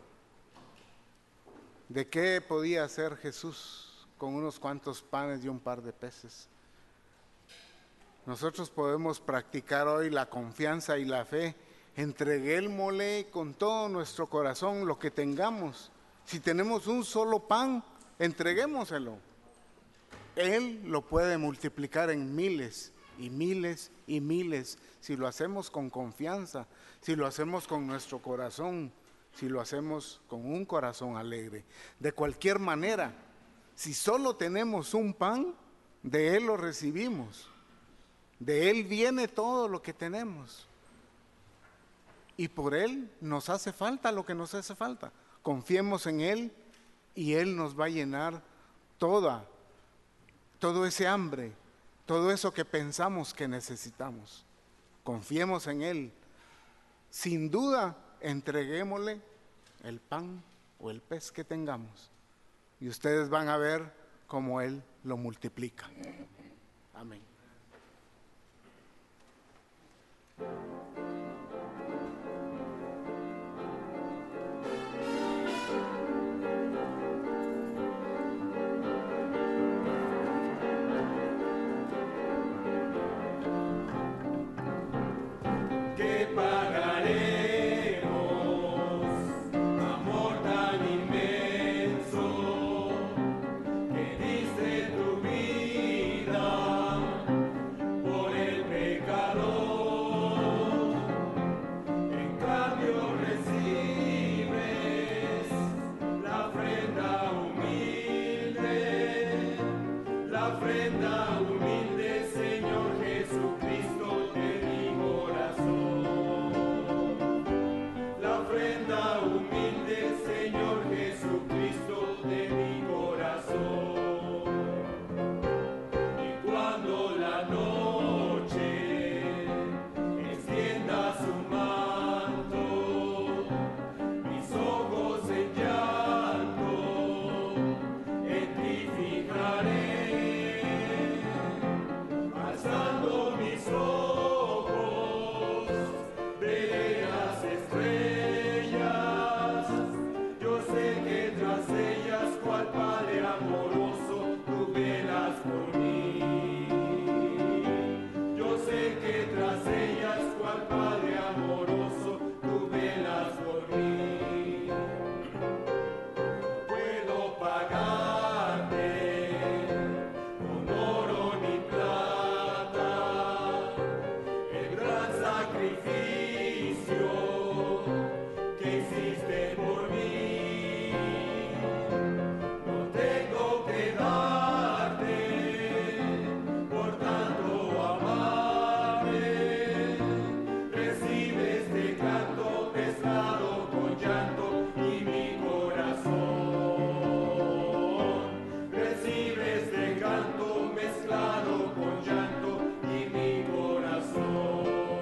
de qué podía hacer Jesús con unos cuantos panes y un par de peces. Nosotros podemos practicar hoy la confianza y la fe. Entreguémosle con todo nuestro corazón lo que tengamos. Si tenemos un solo pan, entreguémoselo. Él lo puede multiplicar en miles y miles y miles, si lo hacemos con confianza, si lo hacemos con nuestro corazón, si lo hacemos con un corazón alegre. De cualquier manera, si solo tenemos un pan, de Él lo recibimos. De Él viene todo lo que tenemos. Y por Él nos hace falta lo que nos hace falta. Confiemos en Él y Él nos va a llenar todo ese hambre, todo eso que pensamos que necesitamos. Confiemos en Él. Sin duda, entreguémosle el pan o el pez que tengamos. Y ustedes van a ver cómo Él lo multiplica. Amén. ¿Qué pagaremos? Amor tan inmenso que diste tu vida por el pecador. En cambio recibes la ofrenda humilde, Señor Jesucristo, de mi corazón. La ofrenda humilde, Señor Jesucristo, de mi corazón. Y cuando la noche extienda su manto, mis ojos en llanto en ti fijaré. Alzando mis ojos, veré las estrellas. Yo sé que tras ellas, cual Padre amoroso, tú velas por mí. Yo sé que tras ellas, cual Padre amoroso, tú velas por mí. No puedo pagarte con oro ni plata el gran sacrificio que hiciste por mí. No tengo que darte por tanto amarme. Recibe este canto mezclado con llanto y mi corazón. Recibe este canto mezclado con llanto y mi corazón.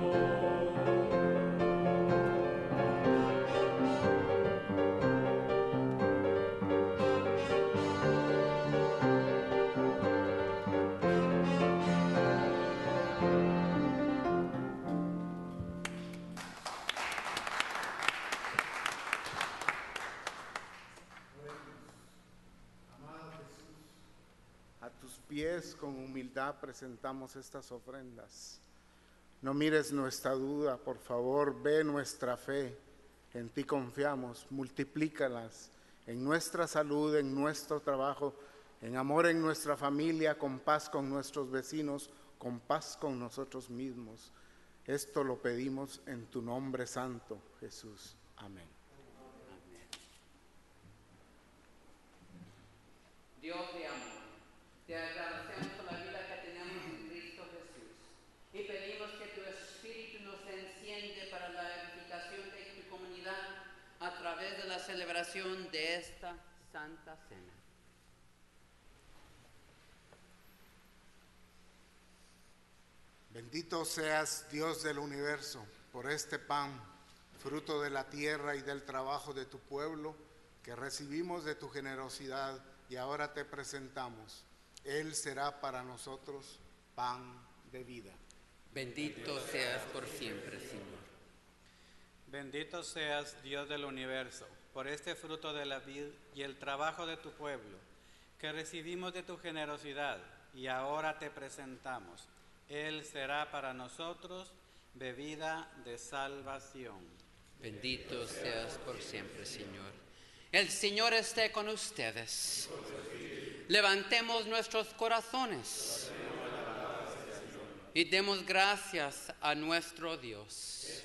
A tus pies con humildad presentamos estas ofrendas. No mires nuestra duda, por favor, ve nuestra fe. En ti confiamos, multiplícalas en nuestra salud, en nuestro trabajo, en amor en nuestra familia, con paz con nuestros vecinos, con paz con nosotros mismos. Esto lo pedimos en tu nombre santo, Jesús. Amén. Dios de amor, te agradecemos por la vida que tenemos en Cristo Jesús y pedimos que tu Espíritu nos enciende para la edificación de tu comunidad a través de la celebración de esta Santa Cena. Bendito seas, Dios del universo, por este pan, fruto de la tierra y del trabajo de tu pueblo, que recibimos de tu generosidad y ahora te presentamos. Él será para nosotros pan de vida. Bendito seas por siempre, Señor. Bendito seas, Dios del universo, por este fruto de la vid y el trabajo de tu pueblo, que recibimos de tu generosidad y ahora te presentamos. Él será para nosotros bebida de salvación. Bendito seas por siempre, Señor. El Señor esté con ustedes. Levantemos nuestros corazones. Y demos gracias a nuestro Dios.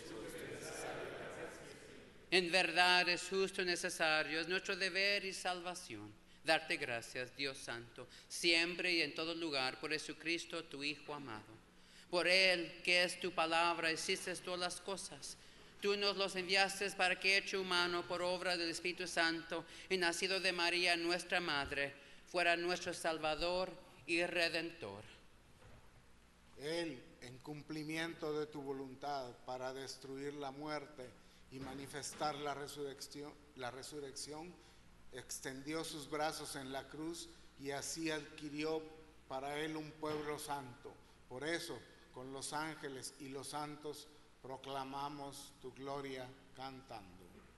En verdad es justo y necesario, es nuestro deber y salvación. Darte gracias, Dios Santo, siempre y en todo lugar, por Jesucristo, tu Hijo amado. Por Él, que es tu palabra, hiciste todas las cosas. Tú nos los enviaste para que, hecho humano por obra del Espíritu Santo y nacido de María, nuestra Madre, fuera nuestro Salvador y Redentor. Él, en cumplimiento de tu voluntad para destruir la muerte y manifestar la resurrección, extendió sus brazos en la cruz y así adquirió para él un pueblo santo. Por eso, con los ángeles y los santos, proclamamos tu gloria cantando.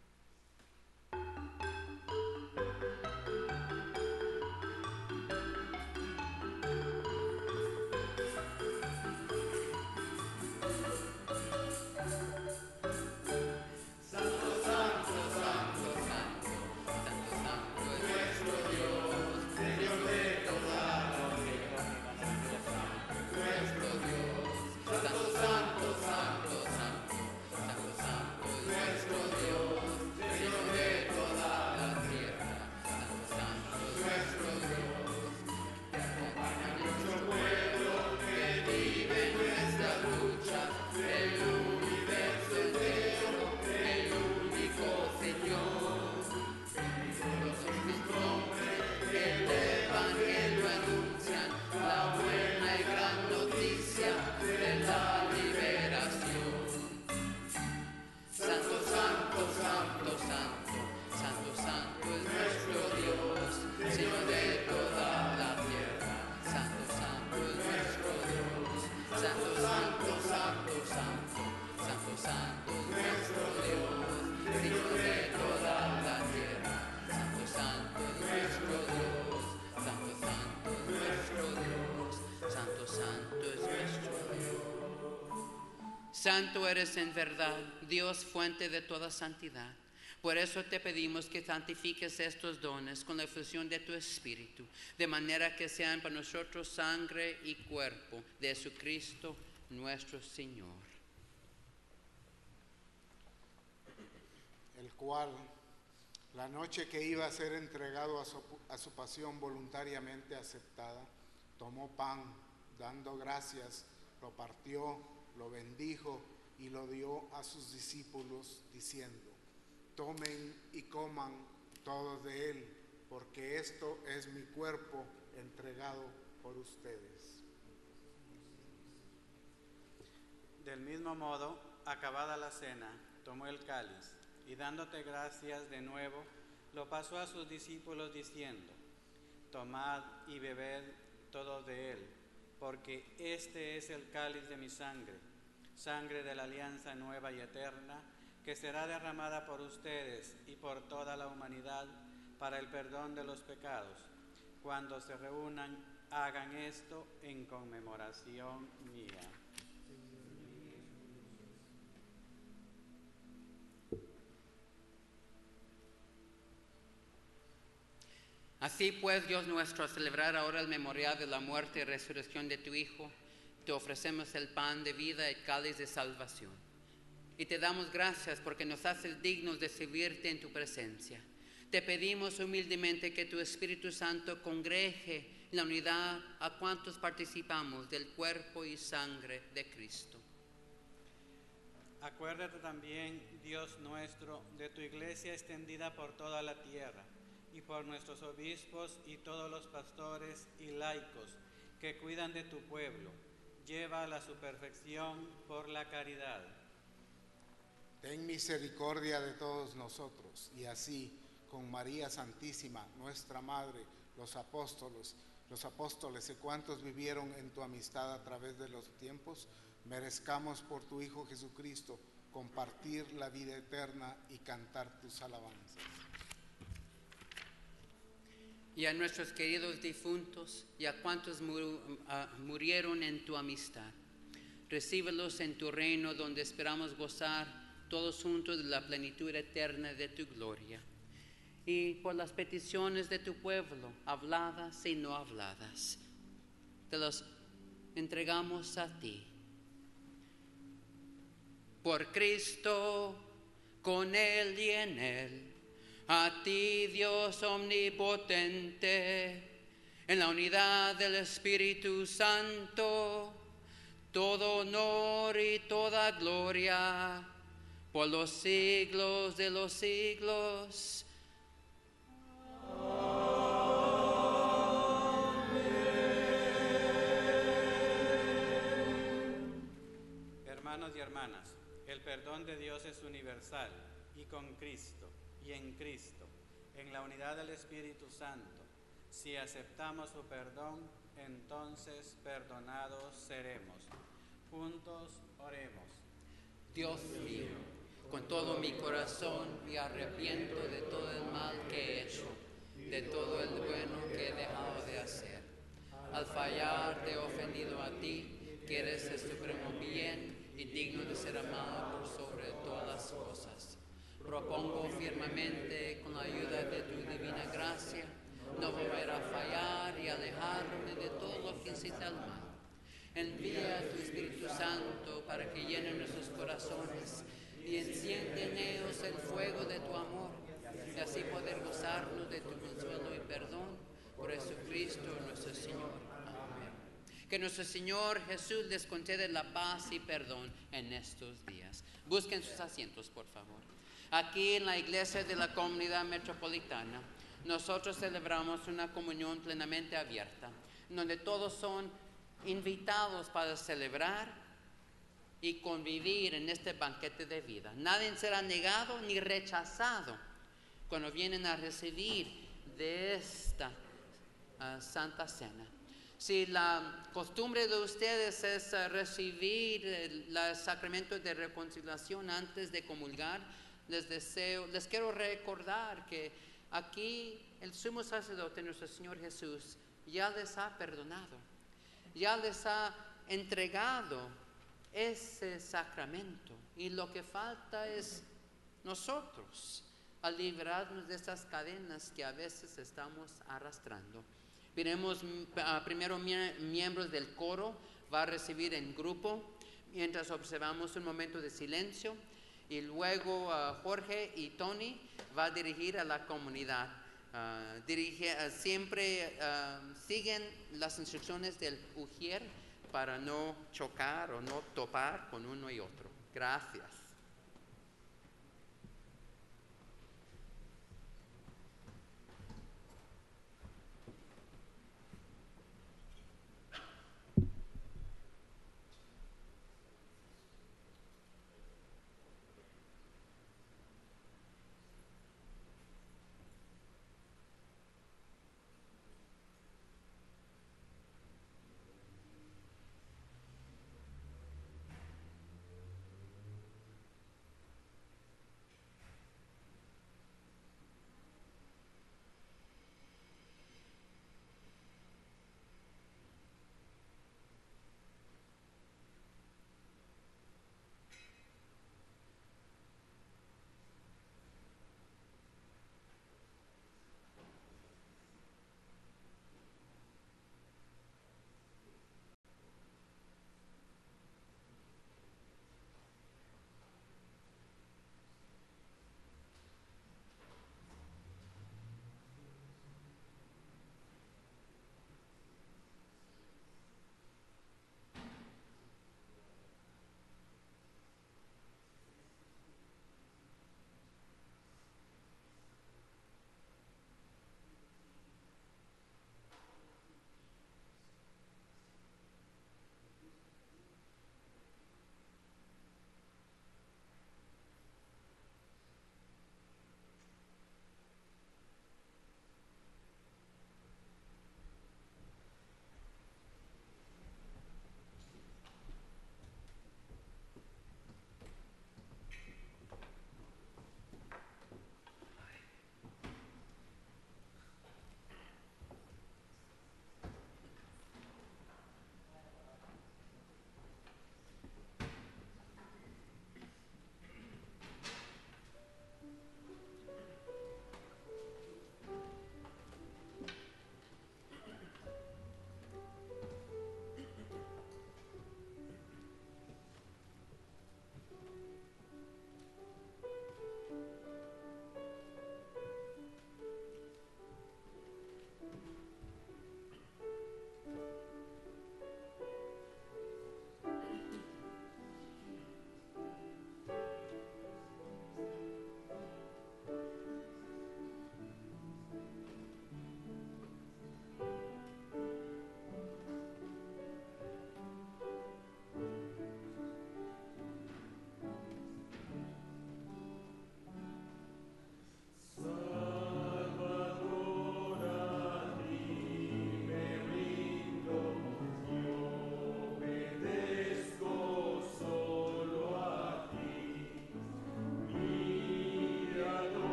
Santo eres en verdad, Dios, fuente de toda santidad. Por eso te pedimos que santifiques estos dones con la efusión de tu Espíritu, de manera que sean para nosotros sangre y cuerpo de Jesucristo nuestro Señor. El cual, la noche que iba a ser entregado a su pasión voluntariamente aceptada, tomó pan, dando gracias, lo partió, lo bendijo y lo dio a sus discípulos, diciendo: tomen y coman todos de él, porque esto es mi cuerpo entregado por ustedes. Del mismo modo, acabada la cena, tomó el cáliz y dándote gracias de nuevo, lo pasó a sus discípulos diciendo: tomad y bebed todos de él, porque este es el cáliz de mi sangre, sangre de la alianza nueva y eterna, que será derramada por ustedes y por toda la humanidad para el perdón de los pecados. Cuando se reúnan, hagan esto en conmemoración mía. Así pues, Dios nuestro, a celebrar ahora el memorial de la muerte y resurrección de tu Hijo, te ofrecemos el pan de vida y el cáliz de salvación. Y te damos gracias porque nos haces dignos de servirte en tu presencia. Te pedimos humildemente que tu Espíritu Santo congregue en la unidad a cuantos participamos del cuerpo y sangre de Cristo. Acuérdate también, Dios nuestro, de tu iglesia extendida por toda la tierra, y por nuestros obispos y todos los pastores y laicos que cuidan de tu pueblo. Llévala a su perfección por la caridad. Ten misericordia de todos nosotros, y así, con María Santísima, nuestra Madre, los apóstoles y cuantos vivieron en tu amistad a través de los tiempos, merezcamos por tu Hijo Jesucristo compartir la vida eterna y cantar tus alabanzas. Y a nuestros queridos difuntos y a cuantos murieron en tu amistad, recíbelos en tu reino, donde esperamos gozar todos juntos de la plenitud eterna de tu gloria. Y por las peticiones de tu pueblo, habladas y no habladas, de los entregamos a ti. Por Cristo, con Él y en Él, a ti Dios omnipotente, en la unidad del Espíritu Santo, todo honor y toda gloria, por los siglos de los siglos. Hermanos y hermanas, el perdón de Dios es universal y con Cristo y en Cristo, en la unidad del Espíritu Santo. Si aceptamos su perdón, entonces perdonados seremos. Juntos oremos. Dios mío, con todo mi corazón me arrepiento de todo el mal que he hecho, de todo el bueno que he dejado de hacer. Al fallar te he ofendido a ti, que eres el supremo bien y digno de ser amado por sobre todas las cosas. Propongo firmemente, con la ayuda de tu divina gracia, no volver a fallar y alejarme de todo lo que incita al mal. Envía a tu Espíritu Santo para que llene nuestros corazones y enciende en ellos el fuego de tu amor, y así poder gozarnos de tu consuelo y perdón por Jesucristo nuestro Señor. Amén. Que nuestro Señor Jesús les conceda la paz y perdón en estos días. Busquen sus asientos, por favor. Aquí en la iglesia de la Comunidad Metropolitana, nosotros celebramos una comunión plenamente abierta, donde todos son invitados para celebrar y convivir en este banquete de vida. Nadie será negado ni rechazado cuando vienen a recibir de esta Santa Cena. Si la costumbre de ustedes es recibir el sacramento de reconciliación antes de comulgar, les quiero recordar que aquí el sumo sacerdote, nuestro Señor Jesús, ya les ha perdonado, ya les ha entregado ese sacramento, y lo que falta es nosotros a librarnos de esas cadenas que a veces estamos arrastrando. Veremos primero miembros del coro va a recibir en grupo mientras observamos un momento de silencio, y luego Jorge y Tony va a dirigir a la comunidad. Siempre siguen las instrucciones del ujier para no chocar o no topar con uno y otro. Gracias.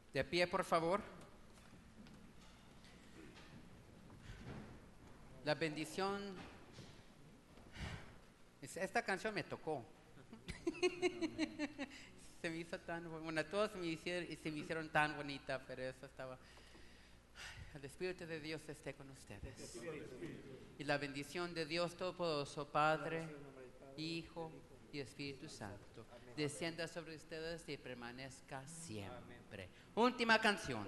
De pie, por favor. La bendición. Esta canción me tocó. Se me hizo tan buena. Todos se me hicieron tan bonita, pero eso estaba. El Espíritu de Dios esté con ustedes. Y la bendición de Dios Todopoderoso, Padre, Hijo y Espíritu Santo, descienda sobre ustedes y permanezca siempre. Última canción.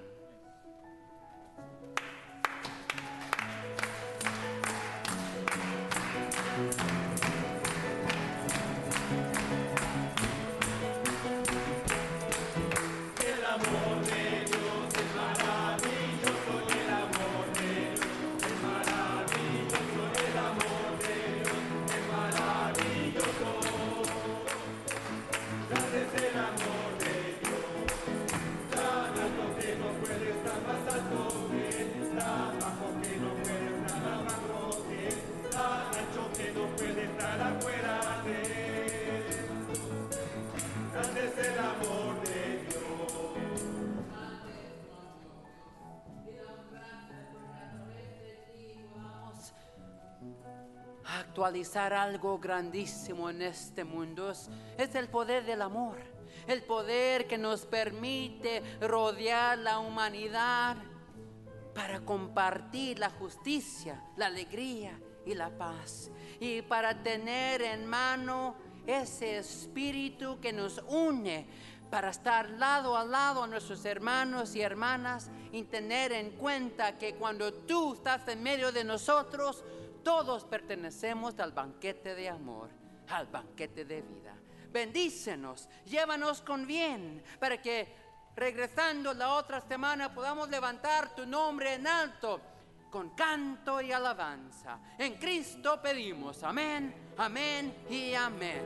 Actualizar algo grandísimo en este mundo es el poder del amor, el poder que nos permite rodear la humanidad para compartir la justicia, la alegría y la paz, y para tener en mano ese espíritu que nos une para estar lado a lado a nuestros hermanos y hermanas y tener en cuenta que cuando tú estás en medio de nosotros, todos pertenecemos al banquete de amor, al banquete de vida. Bendícenos, llévanos con bien, para que regresando la otra semana podamos levantar tu nombre en alto con canto y alabanza. En Cristo pedimos, amén, amén y amén.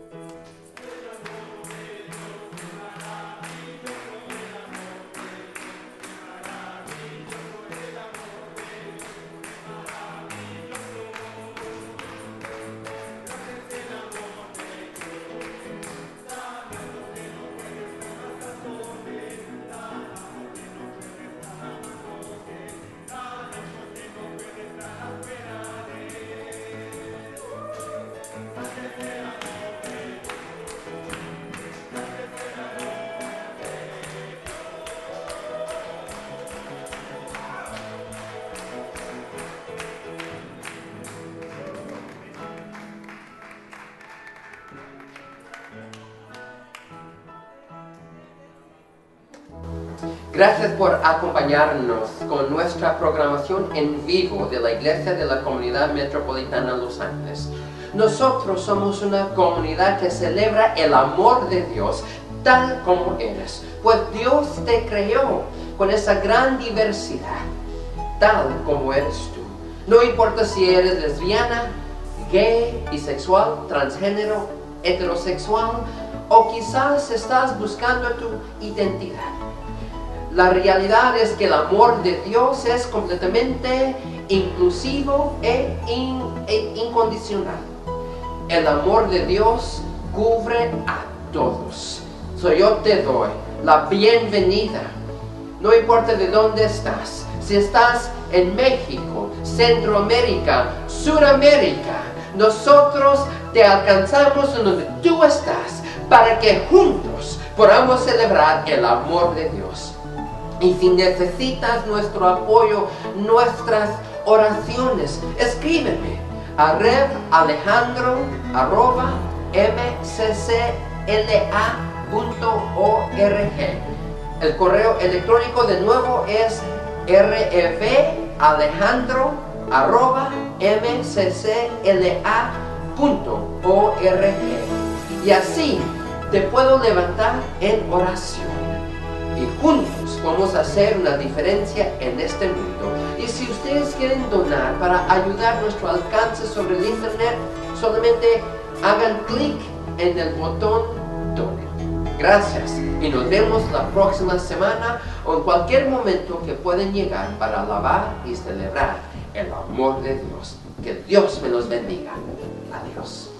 Gracias por acompañarnos con nuestra programación en vivo de la Iglesia de la Comunidad Metropolitana Los Ángeles. Nosotros somos una comunidad que celebra el amor de Dios tal como eres, pues Dios te creó con esa gran diversidad, tal como eres tú. No importa si eres lesbiana, gay, bisexual, transgénero, heterosexual o quizás estás buscando tu identidad. La realidad es que el amor de Dios es completamente inclusivo e incondicional. El amor de Dios cubre a todos. Yo te doy la bienvenida. No importa de dónde estás. Si estás en México, Centroamérica, Suramérica, nosotros te alcanzamos en donde tú estás para que juntos podamos celebrar el amor de Dios. Y si necesitas nuestro apoyo, nuestras oraciones, escríbeme a revalejandro@mccla.org. El correo electrónico de nuevo es revalejandro@mccla.org. Y así te puedo levantar en oración. Y juntos vamos a hacer una diferencia en este mundo. Y si ustedes quieren donar para ayudar nuestro alcance sobre el internet, solamente hagan clic en el botón Donen. Gracias y nos vemos la próxima semana o en cualquier momento que pueden llegar para alabar y celebrar el amor de Dios. Que Dios me los bendiga. Adiós.